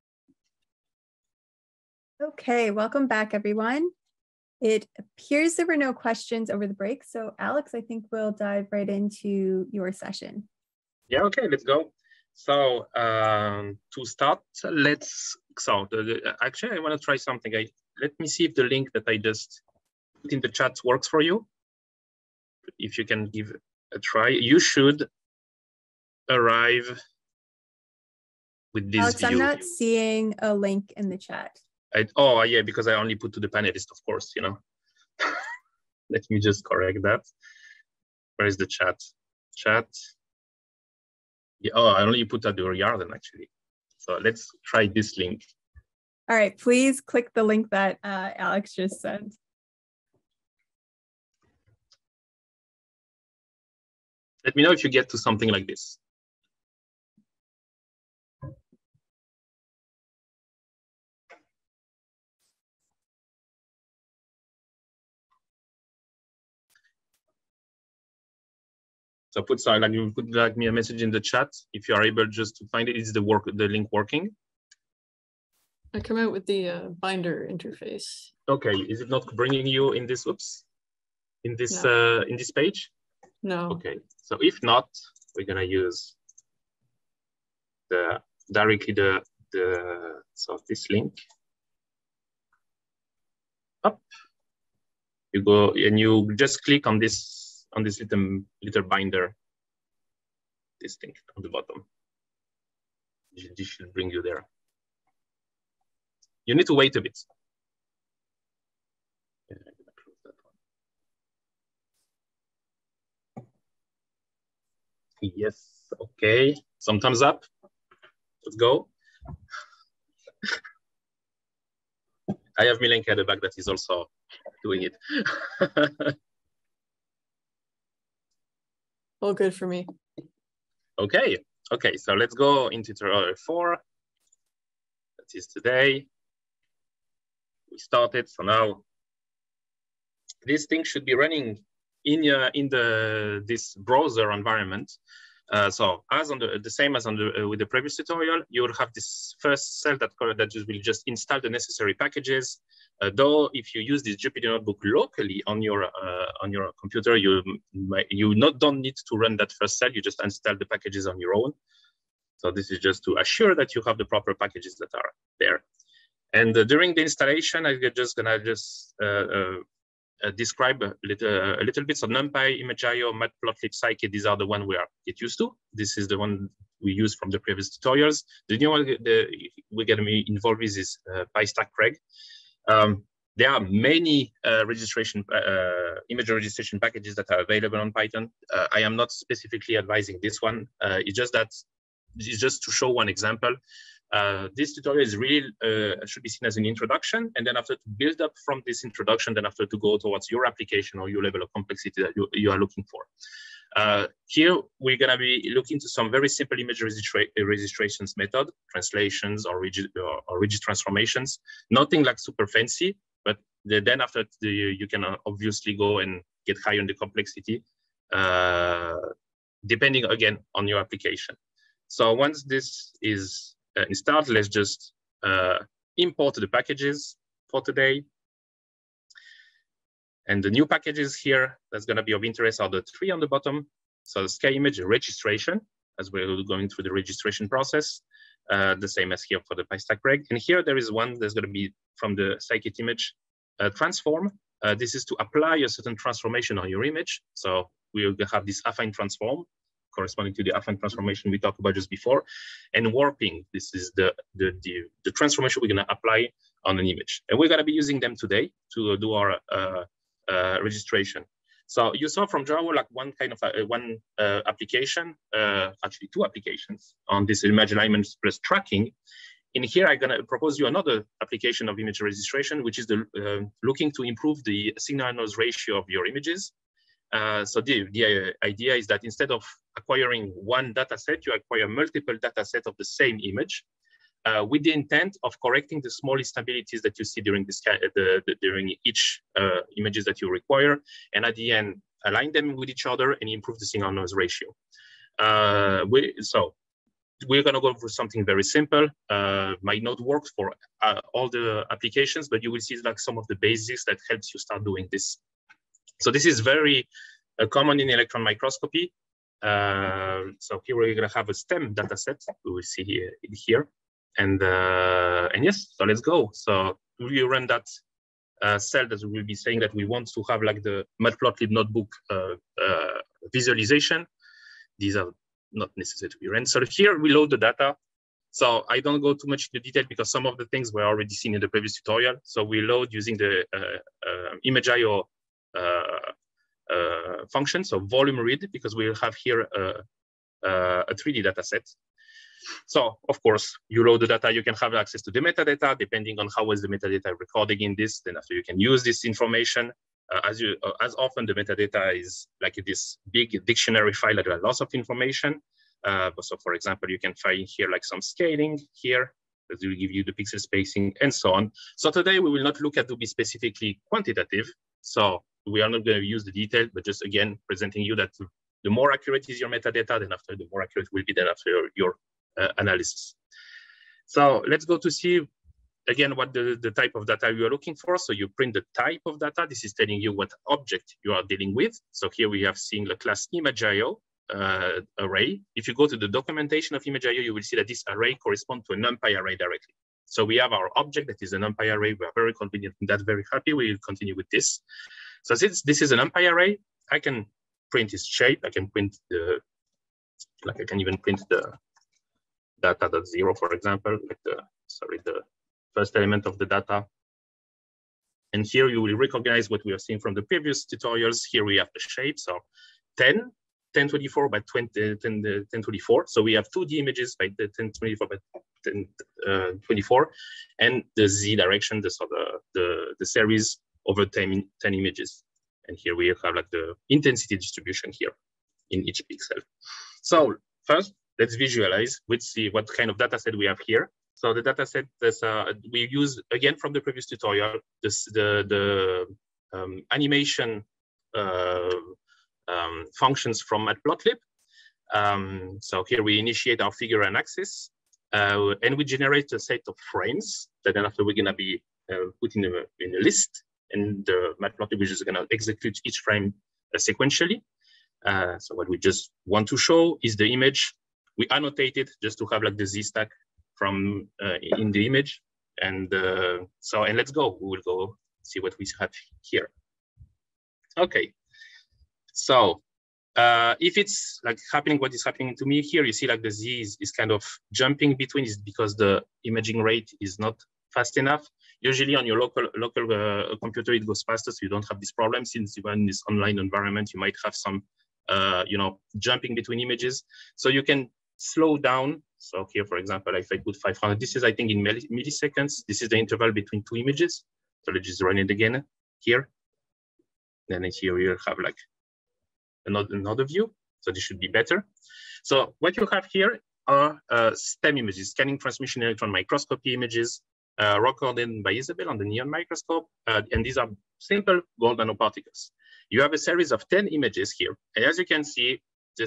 Okay, welcome back, everyone. It appears there were no questions over the break, so Alex, I think we'll dive right into your session. Yeah, okay, let's go. So to start, actually, I want to try something. Let me see if the link that I just put in the chat works for you. If you can give a try, you should arrive with this Alex, view. I'm not seeing a link in the chat. Oh yeah, because I only put to the panelist, of course, you know. Let me just correct that. Where is the chat? Chat. Yeah, oh, I only put at the Yarden actually. So let's try this link. All right, please click the link that Alex just sent. Let me know if you get to something like this. So put you put like me a message in the chat if you are able just to find it. Is the link working? I come out with the binder interface. Okay, is it not bringing you in this? Oops, in this page? No. Okay, so if not, we're gonna use directly this link. Up, you go and you just click on this little binder. This thing on the bottom. This should bring you there. You need to wait a bit. Yeah, I'm gonna close that one. Yes, okay. Some thumbs up. Let's go. I have Milenka at the back that is also doing it. All good for me. Okay, so let's go into tutorial 4. That is today. we started. So now this thing should be running in this browser environment. So as on the same as on with the previous tutorial, you will have this first cell that will just install the necessary packages. Though if you use this Jupyter Notebook locally on your computer, you don't need to run that first cell. You just install the packages on your own. So this is just to assure that you have the proper packages that are there. And during the installation, I'm just gonna describe a little bit. So NumPy, ImageIO, Matplotlib, Scikit, these are the one we are get used to. This is the one we use from the previous tutorials. The new one we're gonna be involved with is PyStackReg. There are many image registration packages that are available on Python. I am not specifically advising this one. It's just to show one example. This tutorial is really should be seen as an introduction, and then after to build up from this introduction, then after to go towards your application or your level of complexity that you are looking for. Here we're gonna be looking to some very simple image registrations method, translations or rigid transformations. Nothing like super fancy, but then after you can obviously go and get higher in the complexity, depending again on your application. So once this is installed, let's just import the packages for today. And the new packages here that's going to be of interest are the three on the bottom. So the Sky Image registration, as we're going through the registration process, the same as here for the PyStackReg. And here there is one that's going to be from the Scikit Image transform. This is to apply a certain transformation on your image. So we'll have this affine transform corresponding to the affine transformation we talked about just before, and warping. This is the transformation we're going to apply on an image, and we're going to be using them today to do our registration. So you saw from Java like one kind of application, actually two applications on this image alignment plus tracking. In here, I'm going to propose you another application of image registration, which is looking to improve the signal-noise ratio of your images. So the idea is that instead of acquiring one data set, you acquire multiple data sets of the same image, with the intent of correcting the small instabilities that you see during this during each images that you require, and at the end align them with each other and improve the signal noise ratio. So we're going to go for something very simple. Might not work for all the applications, but you will see like some of the basics that helps you start doing this. So this is very common in electron microscopy. So here we're going to have a STEM data set. We will see here. And yes, so let's go. So we run that cell that we will be saying that we want to have like the Matplotlib notebook visualization. These are not necessary to be run. So here we load the data. So I don't go too much into detail because some of the things were already seen in the previous tutorial. So we load using the ImageIO function, so volume read, because we'll have here a 3D data set. So of course, you load the data, you can have access to the metadata, depending on how is the metadata recording in this, then after you can use this information. As often the metadata is like this big dictionary file that has lots of information. So for example, you can find here like some scaling here, that will give you the pixel spacing and so on. So today we will not look at to be specifically quantitative. So we are not going to use the detail, but just again, presenting you that the more accurate is your metadata, then after the more accurate will be then after your analysis. So let's go to see again what the type of data you are looking for. So you print the type of data. This is telling you what object you are dealing with. So here we have seen the class ImageIO array. If you go to the documentation of ImageIO, you will see that this array corresponds to a NumPy array directly. So we have our object that is a NumPy array. We are very convenient in that, very happy. We will continue with this. So since this is a NumPy array, I can print its shape. I can print the, like I can even print the data.0, for example, like the first element of the data. And here you will recognize what we have seen from the previous tutorials. Here we have the shape. So 1024 by 1024. So we have 2D images by the 1024 by 1024, and the Z direction, the series over 10 images. And here we have like the intensity distribution here in each pixel. So first, let's visualize. Let's see what kind of data set we have here. So the data set we use, again, from the previous tutorial, the animation functions from Matplotlib. So here we initiate our figure and axis, and we generate a set of frames that then after we're gonna be put in a list, and the Matplotlib is just gonna execute each frame sequentially. So what we just want to show is the image. We annotate it just to have like the Z stack from in the image. And and let's go. We will go see what we have here. Okay. So if it's like happening, what is happening to me here, you see like the Z is kind of jumping between, is because the imaging rate is not fast enough. Usually on your local computer, it goes faster, so you don't have this problem. Since you're in this online environment, you might have some, jumping between images. So you can slow down. So here, for example, if I put 500, this is, I think, in milliseconds. This is the interval between two images. So let's just run it again here. Then here you'll have like another view. So this should be better. So what you have here are STEM images, scanning transmission electron microscopy images, recorded by Isabel on the neon microscope. And these are simple gold nanoparticles. You have a series of 10 images here. And as you can see,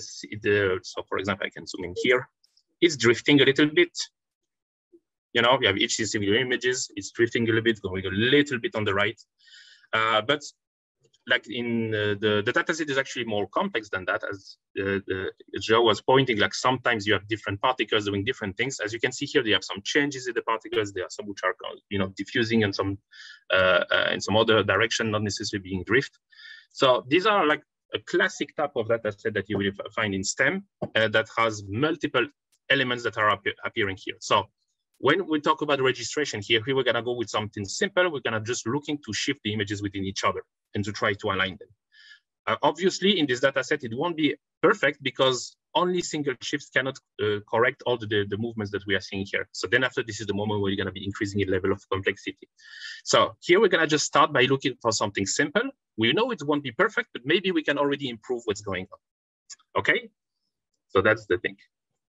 so for example, I can zoom in here. It's drifting a little bit. You know, we have each single images. It's drifting a little bit, going a little bit on the right. But like in the dataset is actually more complex than that, as Joe was pointing. Like sometimes you have different particles doing different things. As you can see here, they have some changes in the particles. There are some which are, diffusing and some in some other direction, not necessarily being drift. So these are like a classic type of dataset that you will find in STEM that has multiple elements that are appearing here. So when we talk about registration here we're going to go with something simple. We're going to just looking to shift the images within each other and to try to align them. Obviously, in this data set, it won't be perfect because only single shifts cannot correct all the movements that we are seeing here. So then after, this is the moment where you're going to be increasing the level of complexity. So here we're going to just start by looking for something simple. We know it won't be perfect, but maybe we can already improve what's going on. Okay, so that's the thing.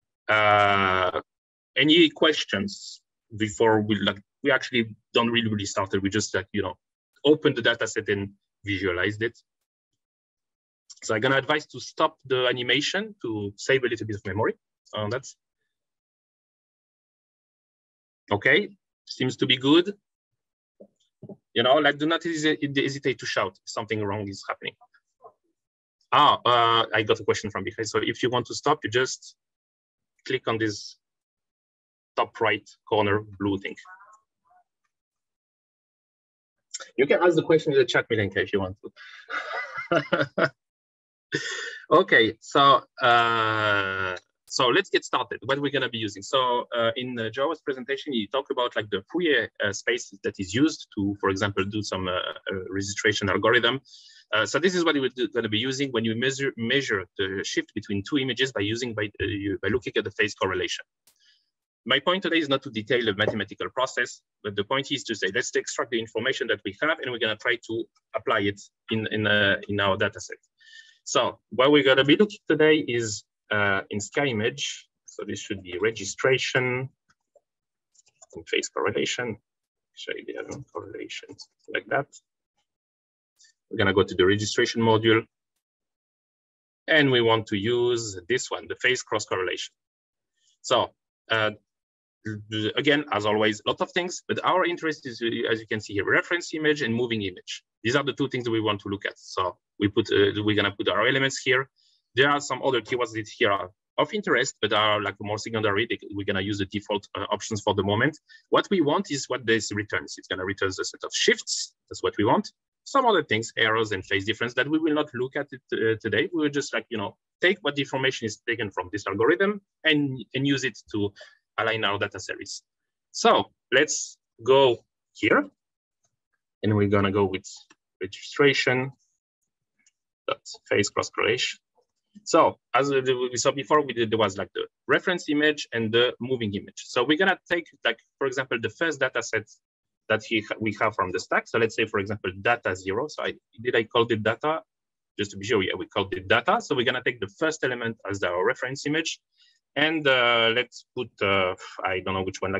Any questions before we actually don't really started. We just open the data set and visualized it. So I'm gonna advise to stop the animation to save a little bit of memory. That's okay. Seems to be good. Do not hesitate to shout if something wrong is happening. I got a question from behind. So if you want to stop, you just click on this top right corner blue thing. You can ask the question in the chat, Milenka, if you want to. Okay, so let's get started. What we're going to be using. So in Joa's presentation, he talked about like the Fourier space that is used to, for example, do some registration algorithm. So this is what we're going to be using when you measure the shift between two images by looking at the phase correlation. My point today is not to detail the mathematical process, but the point is to say, let's extract the information that we have, and we're going to try to apply it in our data set. So what we're going to be looking today is in SkyImage. So this should be registration and phase correlation. Show you the correlation like that. We're going to go to the registration module, and we want to use this one, the phase cross correlation. So again, as always, a lot of things, but our interest is, as you can see here, reference image and moving image. These are the two things that we want to look at. So we're gonna put our elements here. There are some other keywords that here are of interest, but are like more secondary. We're gonna use the default options for the moment. What we want is what this returns. It's gonna return a set of shifts. That's what we want. Some other things, errors and phase difference, that we will not look at it today. We will just take what the information is taken from this algorithm and use it to align our data series. So let's go here, and we're gonna go with registration phase cross correlation. So as we saw before, there was like the reference image and the moving image. So we're gonna take, like, for example, the first data set that we have from the stack. So let's say, for example, data 0. So I call it data? Just to be sure, yeah, we called it data. So we're gonna take the first element as our reference image. And let's put, I don't know which one, like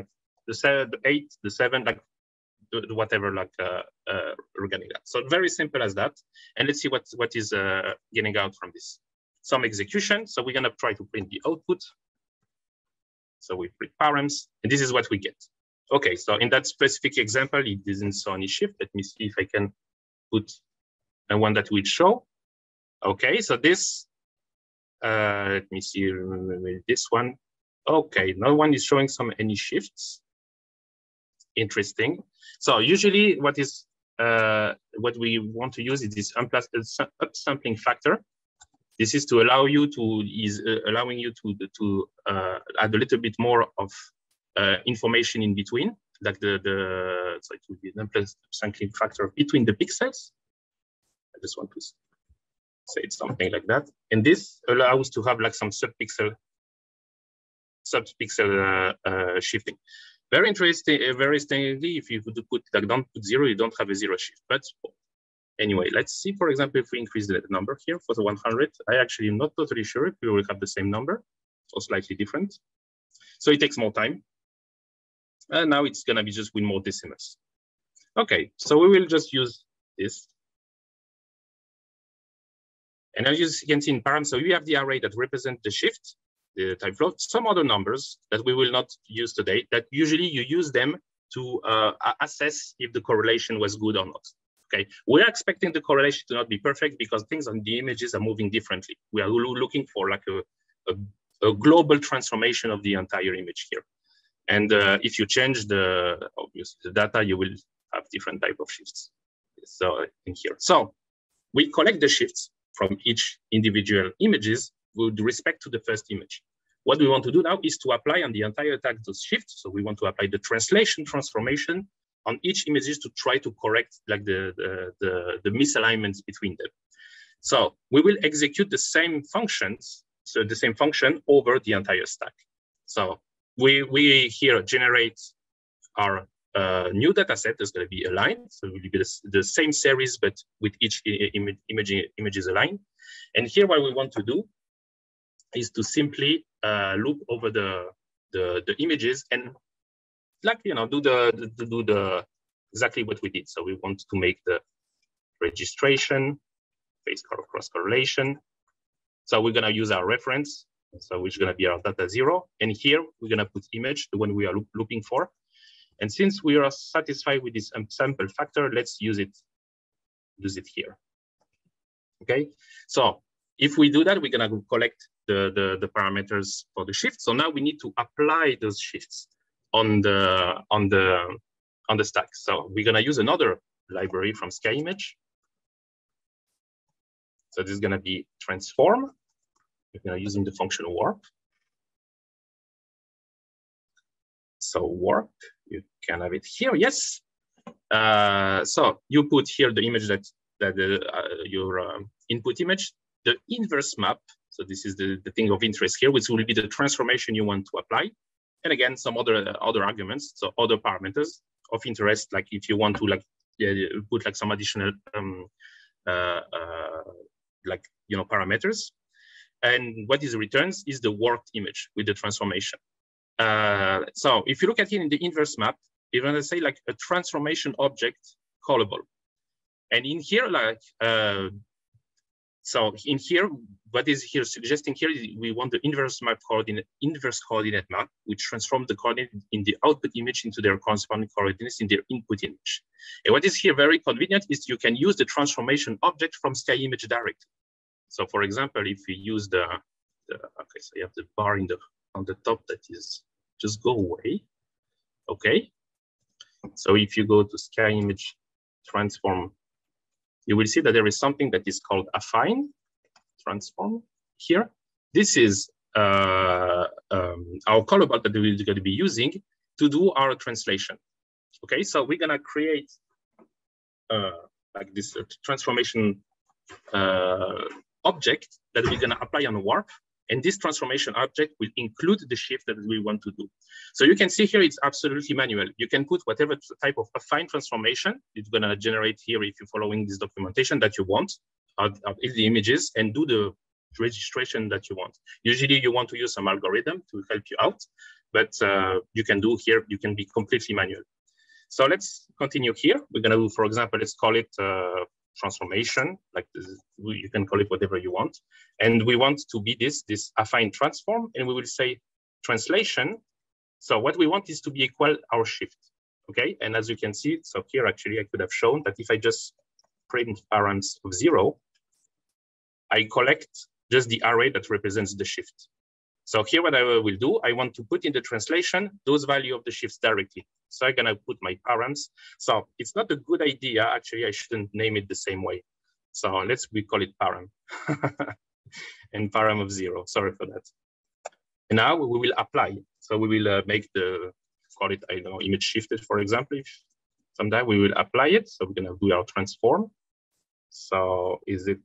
the 8, the 7, like whatever, like regarding that. So very simple as that. And let's see what is getting out from this. Some execution. So we're gonna try to print the output. So we print params, and this is what we get. Okay, so in that specific example, it didn't show any shift. Let me see if I can put one that will show. Okay, so this, let me see, this one. Okay, no one is showing any shifts. Interesting. So usually what we want to use is this upsampling factor. This is to allow you to allowing you to add a little bit more of information in between, like so it will be an upsampling factor between the pixels. I just want to say it's something like that, and this allows to have like some subpixel shifting. Very interesting. Very interestingly, if you could put like don't put 0, you don't have a 0 shift. But anyway, let's see, for example, if we increase the number here for the 100, I actually am not totally sure if we will have the same number or slightly different. So it takes more time. And now it's gonna be just with more decimals. Okay, so we will just use this. And as you can see in param, so we have the array that represents the shift, the type float, some other numbers that we will not use today, that usually you use them to assess if the correlation was good or not. Okay, we're expecting the correlation to not be perfect because things on the images are moving differently. We are looking for like a global transformation of the entire image here. And if you change obviously the data, you will have different type of shifts. So in here, so we collect the shifts from each individual images with respect to the first image. What we want to do now is to apply on the entire tag those shifts. So we want to apply the translation transformation on each images to try to correct like the misalignments between them. So we will execute the same functions, so the same function over the entire stack. So we here generate our new data set is going to be aligned. So it will be the same series, but with each images aligned. And here what we want to do is to simply loop over the images and like, you know, do exactly what we did. So we want to make the registration, phase cross correlation. So we're going to use our reference, so which is going to be our data 0. And here we're going to put image, the one we are looking for. And since we are satisfied with this sample factor, let's use it here. Okay, so if we do that, we're going to collect the parameters for the shift. So now we need to apply those shifts on the stack. So we're going to use another library from SkyImage. So this is going to be transform. We're going to using the function warp. So warp, you can have it here. Yes. So you put here the image that your input image, the inverse map. So this is the thing of interest here, which will be the transformation you want to apply. And again, some other arguments, so other parameters of interest, like if you want to like put like some additional like, you know, parameters. And what is returns is the warped image with the transformation. So if you look at it in the inverse map, you're going to say like a transformation object callable. And in here, like, so in here, what is here suggesting here is we want the inverse coordinate map, which transforms the coordinate in the output image into their corresponding coordinates in their input image. And what is here very convenient is you can use the transformation object from SkyImage directly. So for example, if we use okay, so you have the bar on the top that is just go away. Okay. So if you go to SkyImage transform, you will see that there is something that is called affine transform here. This is our callable that we're going to be using to do our translation. Okay, so we're going to create like this transformation object that we're going to apply on warp. And this transformation object will include the shift that we want to do. So you can see here, it's absolutely manual. You can put whatever type of affine transformation it's going to generate here if you're following this documentation that you want out of the images and do the registration that you want. Usually you want to use some algorithm to help you out. but you can do here, you can be completely manual. So let's continue here. We're gonna do, for example, let's call it transformation, like this, you can call it whatever you want. And we want to be this affine transform, and we will say translation. So what we want is to be equal our shift, okay? And as you can see, so here actually I could have shown that if I just print params of 0, I collect just the array that represents the shift. So here what I will do, I want to put in the translation those value of the shifts directly. So I'm gonna put my params. So it's not a good idea, actually I shouldn't name it the same way. So we call it param and param of 0, sorry for that. And now we will apply. So we will make call it, I don't know, image shifted, for example. If sometime we will apply it. So we're gonna do our transform. So is it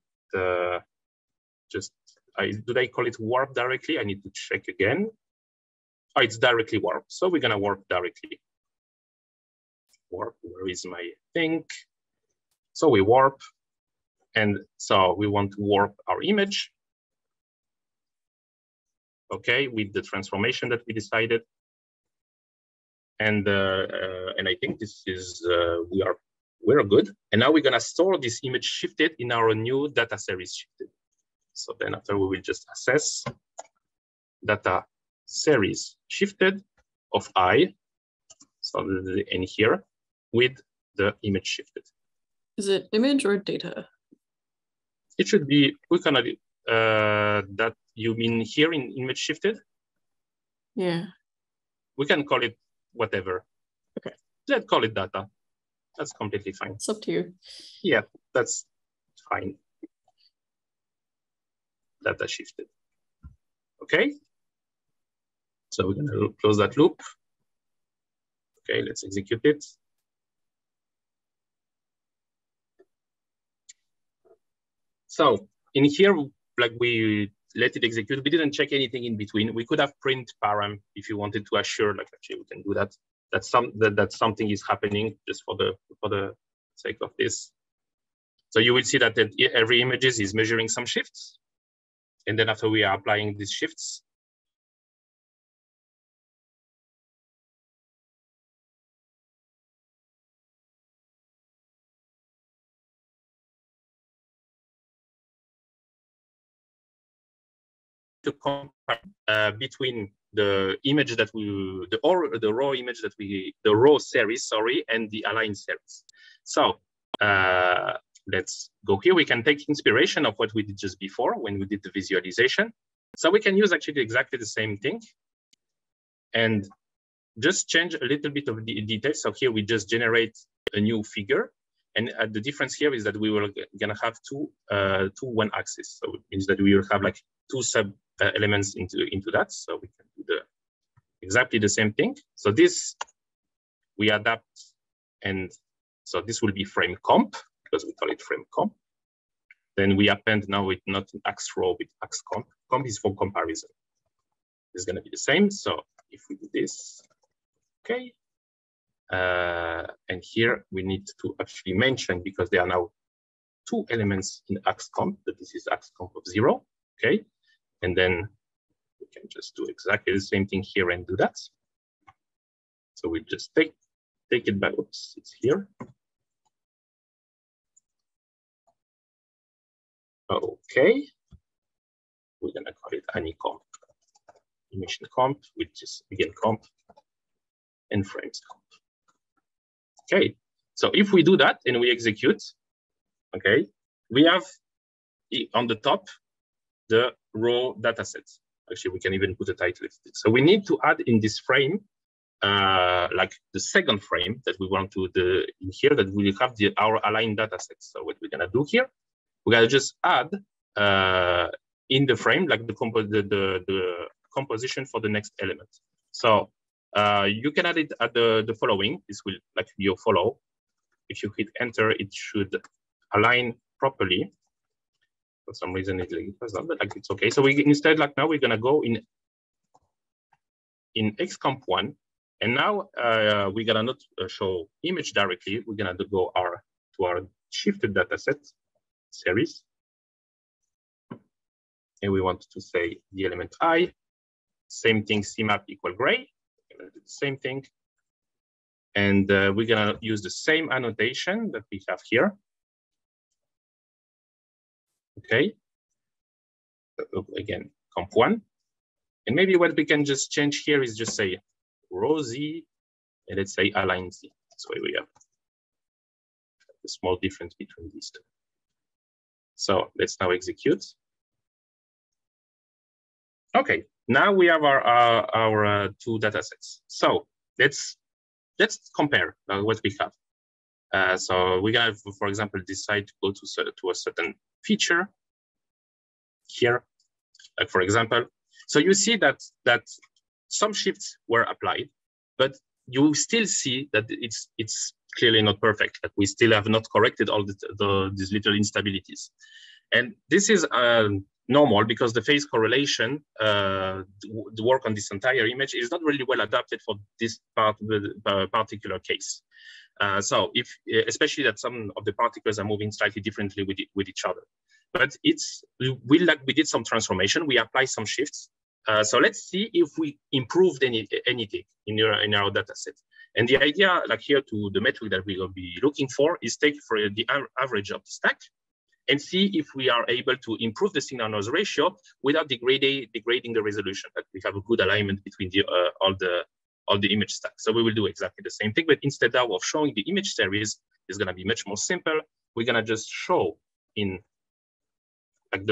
did I call it warp directly? I need to check again. Oh, it's directly warp. So we're gonna warp directly. Warp, where is my thing? So we warp, and so we want to warp our image. Okay, with the transformation that we decided. And I think this is, we're good. And now we're gonna store this image shifted in our new data series shifted. So then after we will just assess data series shifted of I, so the N here, with the image shifted. Is it image or data? It should be, we cannot, that you mean here in image shifted? Yeah. We can call it whatever. Okay. Let's call it data. That's completely fine. It's up to you. Yeah, that's fine. Data shifted. Okay. So we're gonna close that loop. Okay, let's execute it. So in here, like we let it execute, we didn't check anything in between. We could have print param if you wanted to assure, like actually we can do that. That something is happening just for the sake of this. So you will see that every image is measuring some shifts. And then after we are applying these shifts, to compare between the image that the raw image that the raw series, sorry, and the aligned series. So let's go here. We can take inspiration of what we did just before when we did the visualization. So we can use actually exactly the same thing and just change a little bit of the details. So here we just generate a new figure. And the difference here is that we were gonna have two one axis. So it means that we will have like two sub elements into that. So we can do exactly the same thing. So this we adapt, and so this will be frame comp, because we call it frame comp. Then we append now with not ax row with ax comp. Comp is for comparison. It's going to be the same. So if we do this, okay. And here we need to actually mention, because there are now two elements in ax comp, that this is ax comp of 0, okay. And then we can just do exactly the same thing here and do that. So we just take it back. Oops, it's here. Okay, we're gonna call it any comp, emission comp, which is again comp, and frames comp. Okay, so if we do that and we execute, okay, we have on the top the raw data sets. Actually, we can even put a title. So we need to add in this frame, like the second frame that we want to in here, that we have our aligned data sets. So what we're gonna do here, we're gonna just add in the frame like the composition for the next element. So you can add it at the following. This will like your follow. If you hit enter, it should align properly. For some reason it does not, but like it's okay. So we instead, like now we're gonna go in XComp1, and now we're gonna not show image directly. We're gonna go to our shifted data set series, and we want to say the element I. Same thing, CMAP equal gray. do the same thing. And we're gonna use the same annotation that we have here. Okay. Again, comp1. And maybe what we can just change here is just say row Z, and let's say align Z. That's why we have a small difference between these two. So let's now execute. Okay, now we have our two data sets. So let's compare what we have. So we're gonna, for example, decide to go to a certain feature here, like for example. So you see that some shifts were applied, but you still see that it's clearly not perfect. That we still have not corrected all these little instabilities, and this is normal because the phase correlation, the work on this entire image is not really well adapted for this particular case. So if, especially that some of the particles are moving slightly differently with each other, but we did some transformation, we apply some shifts. So let's see if we improved anything in our data set. And the idea, like here, to the metric that we will be looking for is take for the average of the stack and see if we are able to improve the signal noise ratio without degrading the resolution, that we have a good alignment between all the image stack. So we will do exactly the same thing, but instead of showing the image series, it's going to be much more simple. We're going to just show in like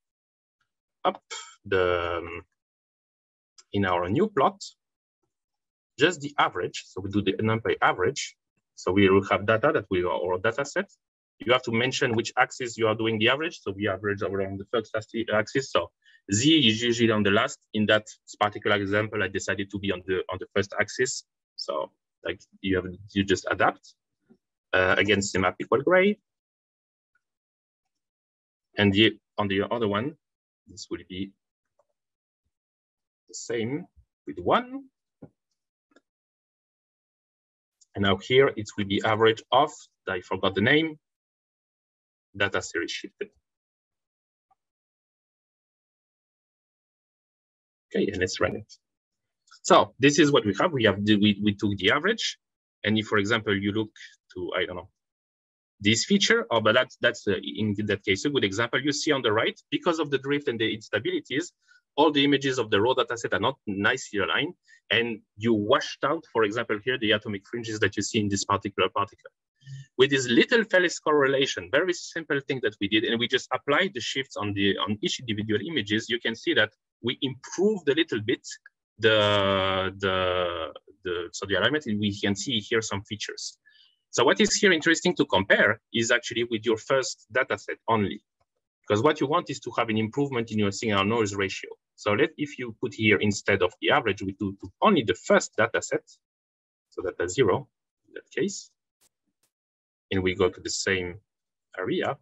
in our new plot, just the average. So we do the NumPy average. So we will have data that we are our data set. You have to mention which axis you are doing the average. So we average around the first axis. So Z is usually on the last. In that particular example, I decided to be on the first axis. So like you just adapt. Again, CMAP equal gray. And on the other one, this will be the same with 1. And now here it will be average of, I forgot the name, data series shifted. Okay, and let's run it. So this is what we have. We took the average, and if, for example, you look to, I don't know, this feature, but that's in that case a good example. You see on the right, because of the drift and the instabilities, all the images of the raw dataset are not nicely aligned, and you washed out, for example, here the atomic fringes that you see in this particular particle. With this little phase correlation, very simple thing that we did, and we just applied the shifts on each individual images, you can see that we improved a little bit the alignment, and we can see here some features. So what is here interesting to compare is actually with your first data set only, because what you want is to have an improvement in your signal noise ratio. So if you put here instead of the average, we do only the first data set, so data 0 in that case, and we go to the same area.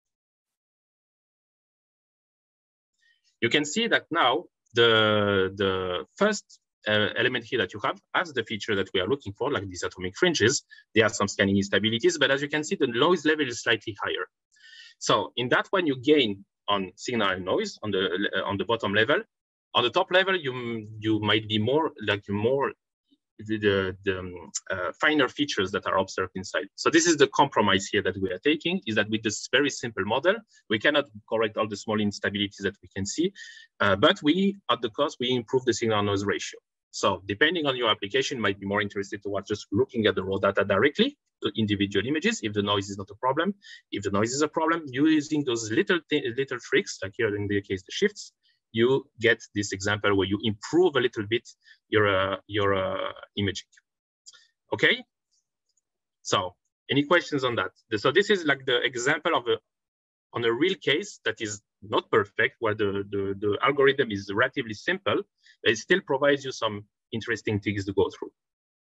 You can see that now the first element here that you have as the feature that we are looking for, like these atomic fringes, there are some scanning instabilities, but as you can see, the noise level is slightly higher. So in that one, you gain on signal and noise on the bottom level. On the top level, you might be more the finer features that are observed inside. So this is the compromise here that we are taking, is that with this very simple model, we cannot correct all the small instabilities that we can see, but at the cost, we improve the signal noise ratio. So depending on your application, you might be more interested towards just looking at the raw data directly to individual images if the noise is not a problem. If the noise is a problem, using those little tricks, like here in the case, the shifts, you get this example where you improve a little bit your imaging. Okay. So any questions on that? So this is like the example of on a real case that is not perfect, where the algorithm is relatively simple, but it still provides you some interesting things to go through.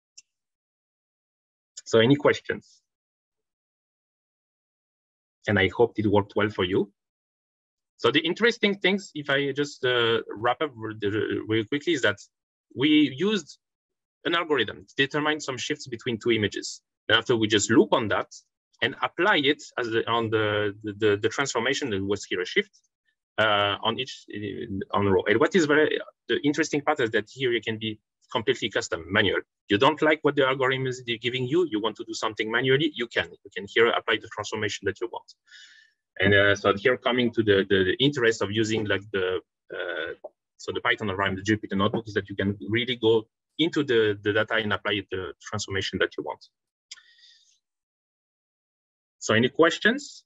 So any questions? And I hope it worked well for you. So the interesting things, if I just wrap up really quickly, is that we used an algorithm to determine some shifts between two images. And after we just loop on that and apply it as on the transformation that was here a shift on each row. And what is the interesting part is that here you can be completely custom, manual. You don't like what the algorithm is giving you, you want to do something manually, you can here apply the transformation that you want. And so here coming to the interest of using like so the Python environment, the Jupyter Notebook, is that you can really go into the data and apply the transformation that you want. So any questions?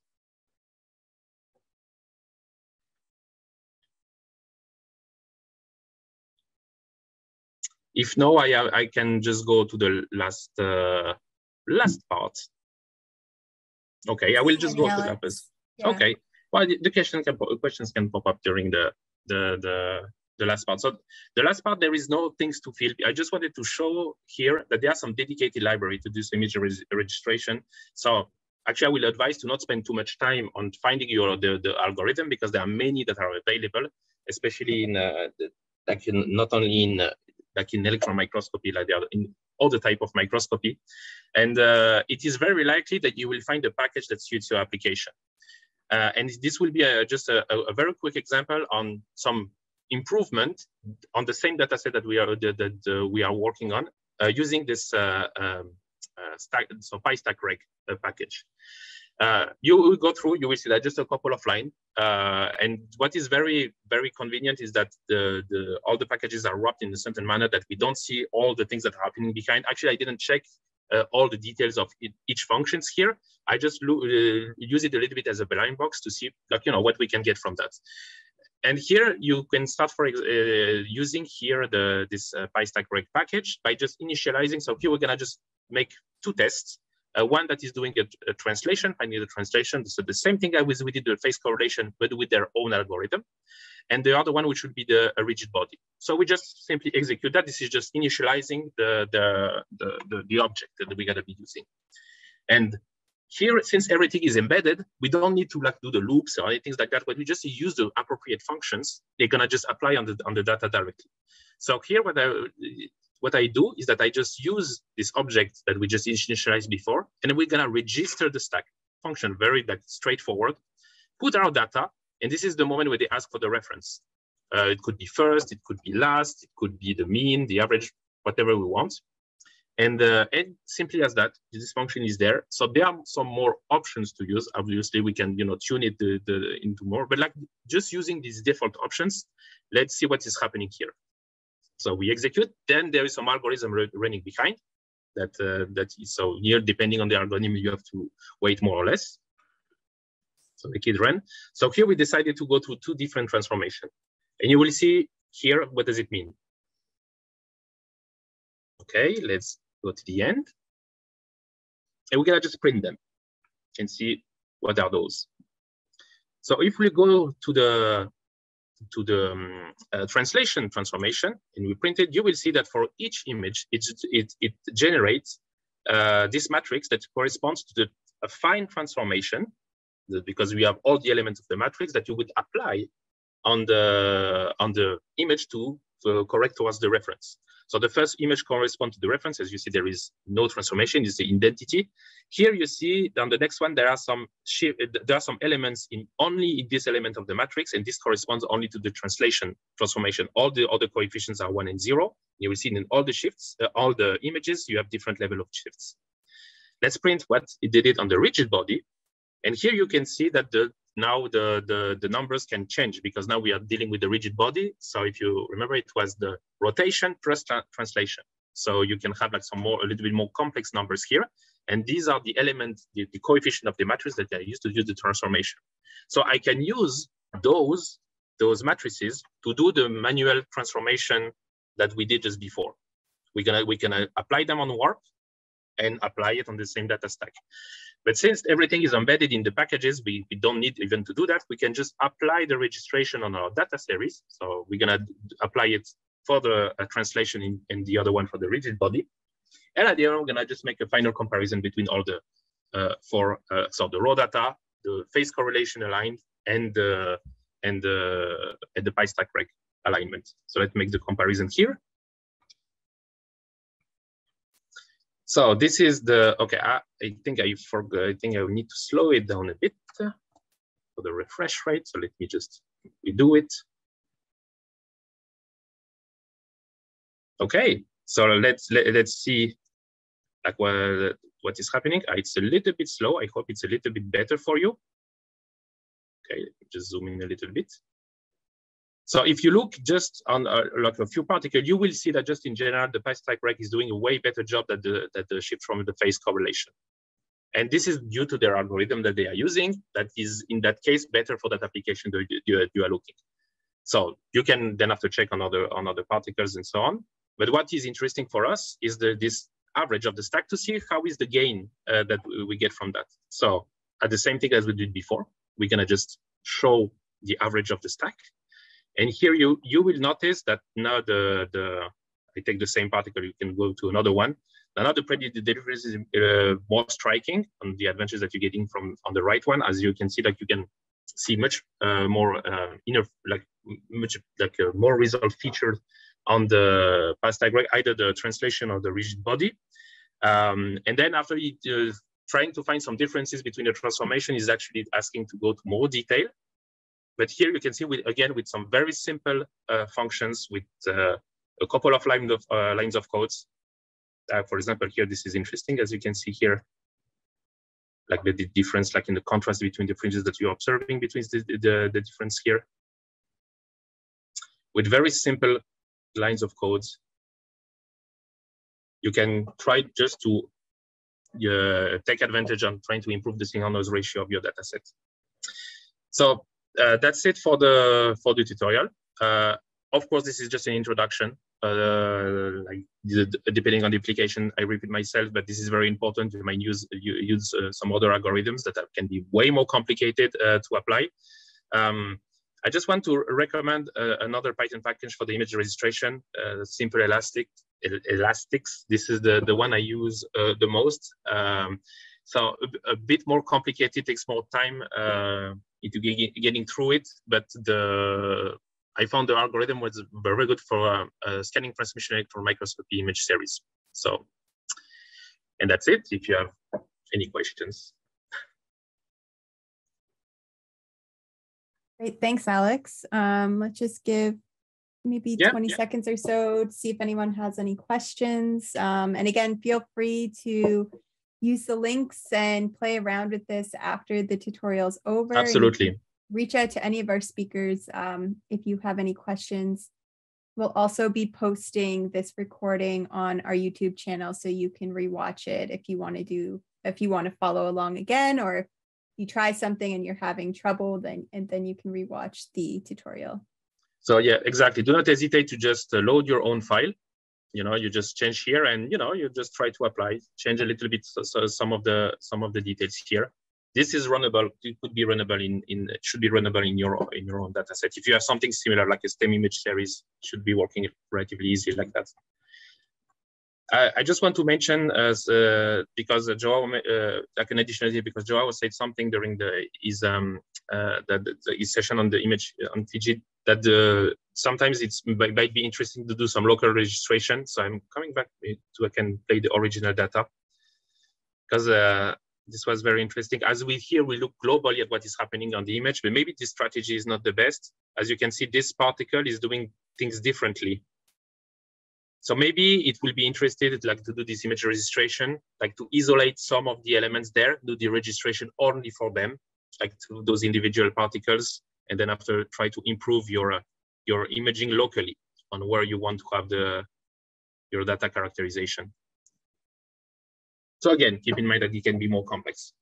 If no, I can just go to the last part. Okay, I will just go to that. Yeah. Okay, well, the questions can pop up during the last part. So the last part, there is no things to fill. I just wanted to show here that there are some dedicated library to do image registration. So actually, I will advise to not spend too much time on finding the algorithm, because there are many that are available, especially in not only in like in electron microscopy, like they are in all the type of microscopy. And it is very likely that you will find a package that suits your application. And this will be just a very quick example on some improvement on the same data set that we are working on using this PyStackReg package. You will go through, you will see that just a couple of lines. And what is very, very convenient is that all the packages are wrapped in a certain manner that we don't see all the things that are happening behind. Actually, I didn't check all the details of each functions here. I just use it a little bit as a blind box to see, like, what we can get from that. And here you can start using here this PyStackReg package by just initializing. So here we're gonna just make two tests. One that is doing a translation, finding the translation. So the same thing as we did the phase correlation, but with their own algorithm. And the other one, which would be a rigid body. So we just simply execute that. This is just initializing the object that we're gonna be using. And here, since everything is embedded, we don't need to do the loops or anything like that, but we just use the appropriate functions. They're gonna just apply on the data directly. So here, what I do is that I just use this object that we just initialized before, and then we're gonna register the stack function, very straightforward, put our data, and this is the moment where they ask for the reference. It could be first, it could be last, it could be the mean, the average, whatever we want. And simply as that, this function is there. So there are some more options to use. Obviously, we can tune it into more, but like just using these default options, let's see what is happening here. So we execute, then there is some algorithm running behind that is, so here, depending on the algorithm, you have to wait more or less. So the kid ran. So here we decided to go through two different transformations. And you will see here, what does it mean? Okay, let's go to the end. And we're gonna just print them and see what are those. So if we go to the translation transformation and we print it, you will see that for each image, it generates this matrix that corresponds to a fine transformation, because we have all the elements of the matrix that you would apply on the image to correct towards the reference. So the first image corresponds to the reference. As you see, there is no transformation, it's the identity. Here you see on the next one, there are some elements only in this element of the matrix, and this corresponds only to the translation transformation. All the other coefficients are 1 and 0. You will see in all the shifts, all the images, you have different level of shifts. Let's print what it did on the rigid body. And here you can see that now the numbers can change, because now we are dealing with the rigid body. So if you remember, it was the rotation plus translation. So you can have like a little bit more complex numbers here. And these are the elements, the coefficient of the matrix that I used to do the transformation. So I can use those matrices to do the manual transformation that we did just before. We can apply them on Warp and apply it on the same data stack. But since everything is embedded in the packages, we don't need even to do that. We can just apply the registration on our data series. So we're gonna apply it for the translation and the other one for the rigid body. And at the end, we're gonna just make a final comparison between all the so the raw data, the phase correlation aligned, and the PyStackReg alignment. So let's make the comparison here. So this is okay, I think I forgot, I think I need to slow it down a bit for the refresh rate. So let me just redo it. Okay, So let's see like what is happening. It's a little bit slow. I hope it's a little bit better for you. Okay, just zoom in a little bit. So if you look just on like a few particles, you will see that just in general, the PyStackRec is doing a way better job than the shift from the phase correlation. And this is due to their algorithm that they are using that is, in that case, better for that application that you are looking. So you can then have to check on other particles and so on. But what is interesting for us is this average of the stack to see how is the gain that we get from that. So at the same thing as we did before, we're gonna just show the average of the stack. And here you will notice that now I take the same particle, you can go to another one. Now the predicted difference is more striking on the advantages that you're getting from on the right one. As you can see, like you can see much more more result featured on the PyStackRec, either the translation or the rigid body. And then after trying to find some differences between the transformation, is actually asking to go to more detail. But here you can see again with some very simple functions with a couple of lines of codes. For example, here this is interesting, as you can see here, like the difference, like in the contrast between the fringes that you're observing between the difference here. With very simple lines of codes, you can try just to take advantage on trying to improve the single-noise ratio of your data set. So that's it for the tutorial. Of course, this is just an introduction. Depending on the application, I repeat myself, but this is very important. You might use some other algorithms that can be way more complicated to apply. I just want to recommend another Python package for the image registration, Simple Elastics. This is the one I use the most. So a bit more complicated, takes more time into getting through it, but I found the algorithm was very good for scanning transmission electron microscopy image series. So, and that's it. If you have any questions. Great, thanks, Alex. Let's just give maybe 20 seconds or so to see if anyone has any questions. And again, feel free to use the links and play around with this after the tutorial's over. Absolutely. Reach out to any of our speakers if you have any questions. We'll also be posting this recording on our YouTube channel, so you can rewatch it if you want to follow along again, or if you try something and you're having trouble, then you can rewatch the tutorial. So yeah, exactly. Do not hesitate to just load your own file. You just change here, and you just try to apply, change a little bit some of the details here. This is runnable. It could be runnable it should be runnable in your own data set. If you have something similar like a STEM image series, it should be working relatively easy like that. I just want to mention because Joao, like an additionality, because Joao said something during his session on the image on TG that sometimes it might be interesting to do some local registration. So I'm coming back to I can play the original data because this was very interesting. As we look globally at what is happening on the image, but maybe this strategy is not the best. As you can see, this particle is doing things differently. So maybe it will be interesting like to do this image registration, like to isolate some of the elements there, do the registration only for them, like to those individual particles, and then after try to improve your imaging locally on where you want to have your data characterization. So again, keep in mind that it can be more complex.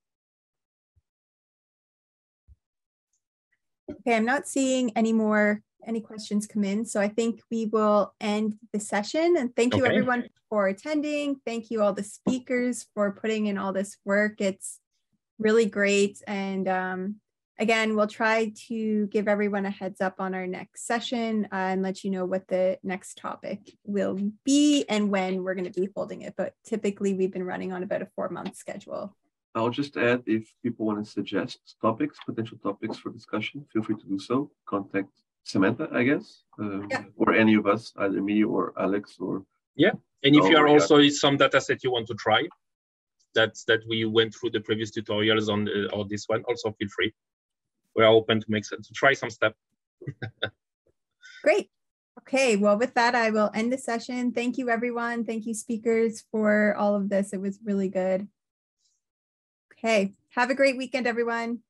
Okay, I'm not seeing any questions come in, so I think we will end the session. And thank you everyone for attending. Thank you all the speakers for putting in all this work. It's really great. And again, we'll try to give everyone a heads up on our next session and let you know what the next topic will be and when we're going to be holding it. But typically we've been running on about a 4-month schedule. I'll just add, if people want to suggest topics, potential topics for discussion, feel free to do so. Contact Samantha, I guess, or any of us, either me or Alex or. Yeah, and if you are also some data set you want to try, that we went through the previous tutorials on this one, also feel free. We are open to try some stuff. Great. Okay. Okay, well, with that, I will end the session. Thank you, everyone. Thank you, speakers, for all of this. It was really good. Okay, have a great weekend, everyone.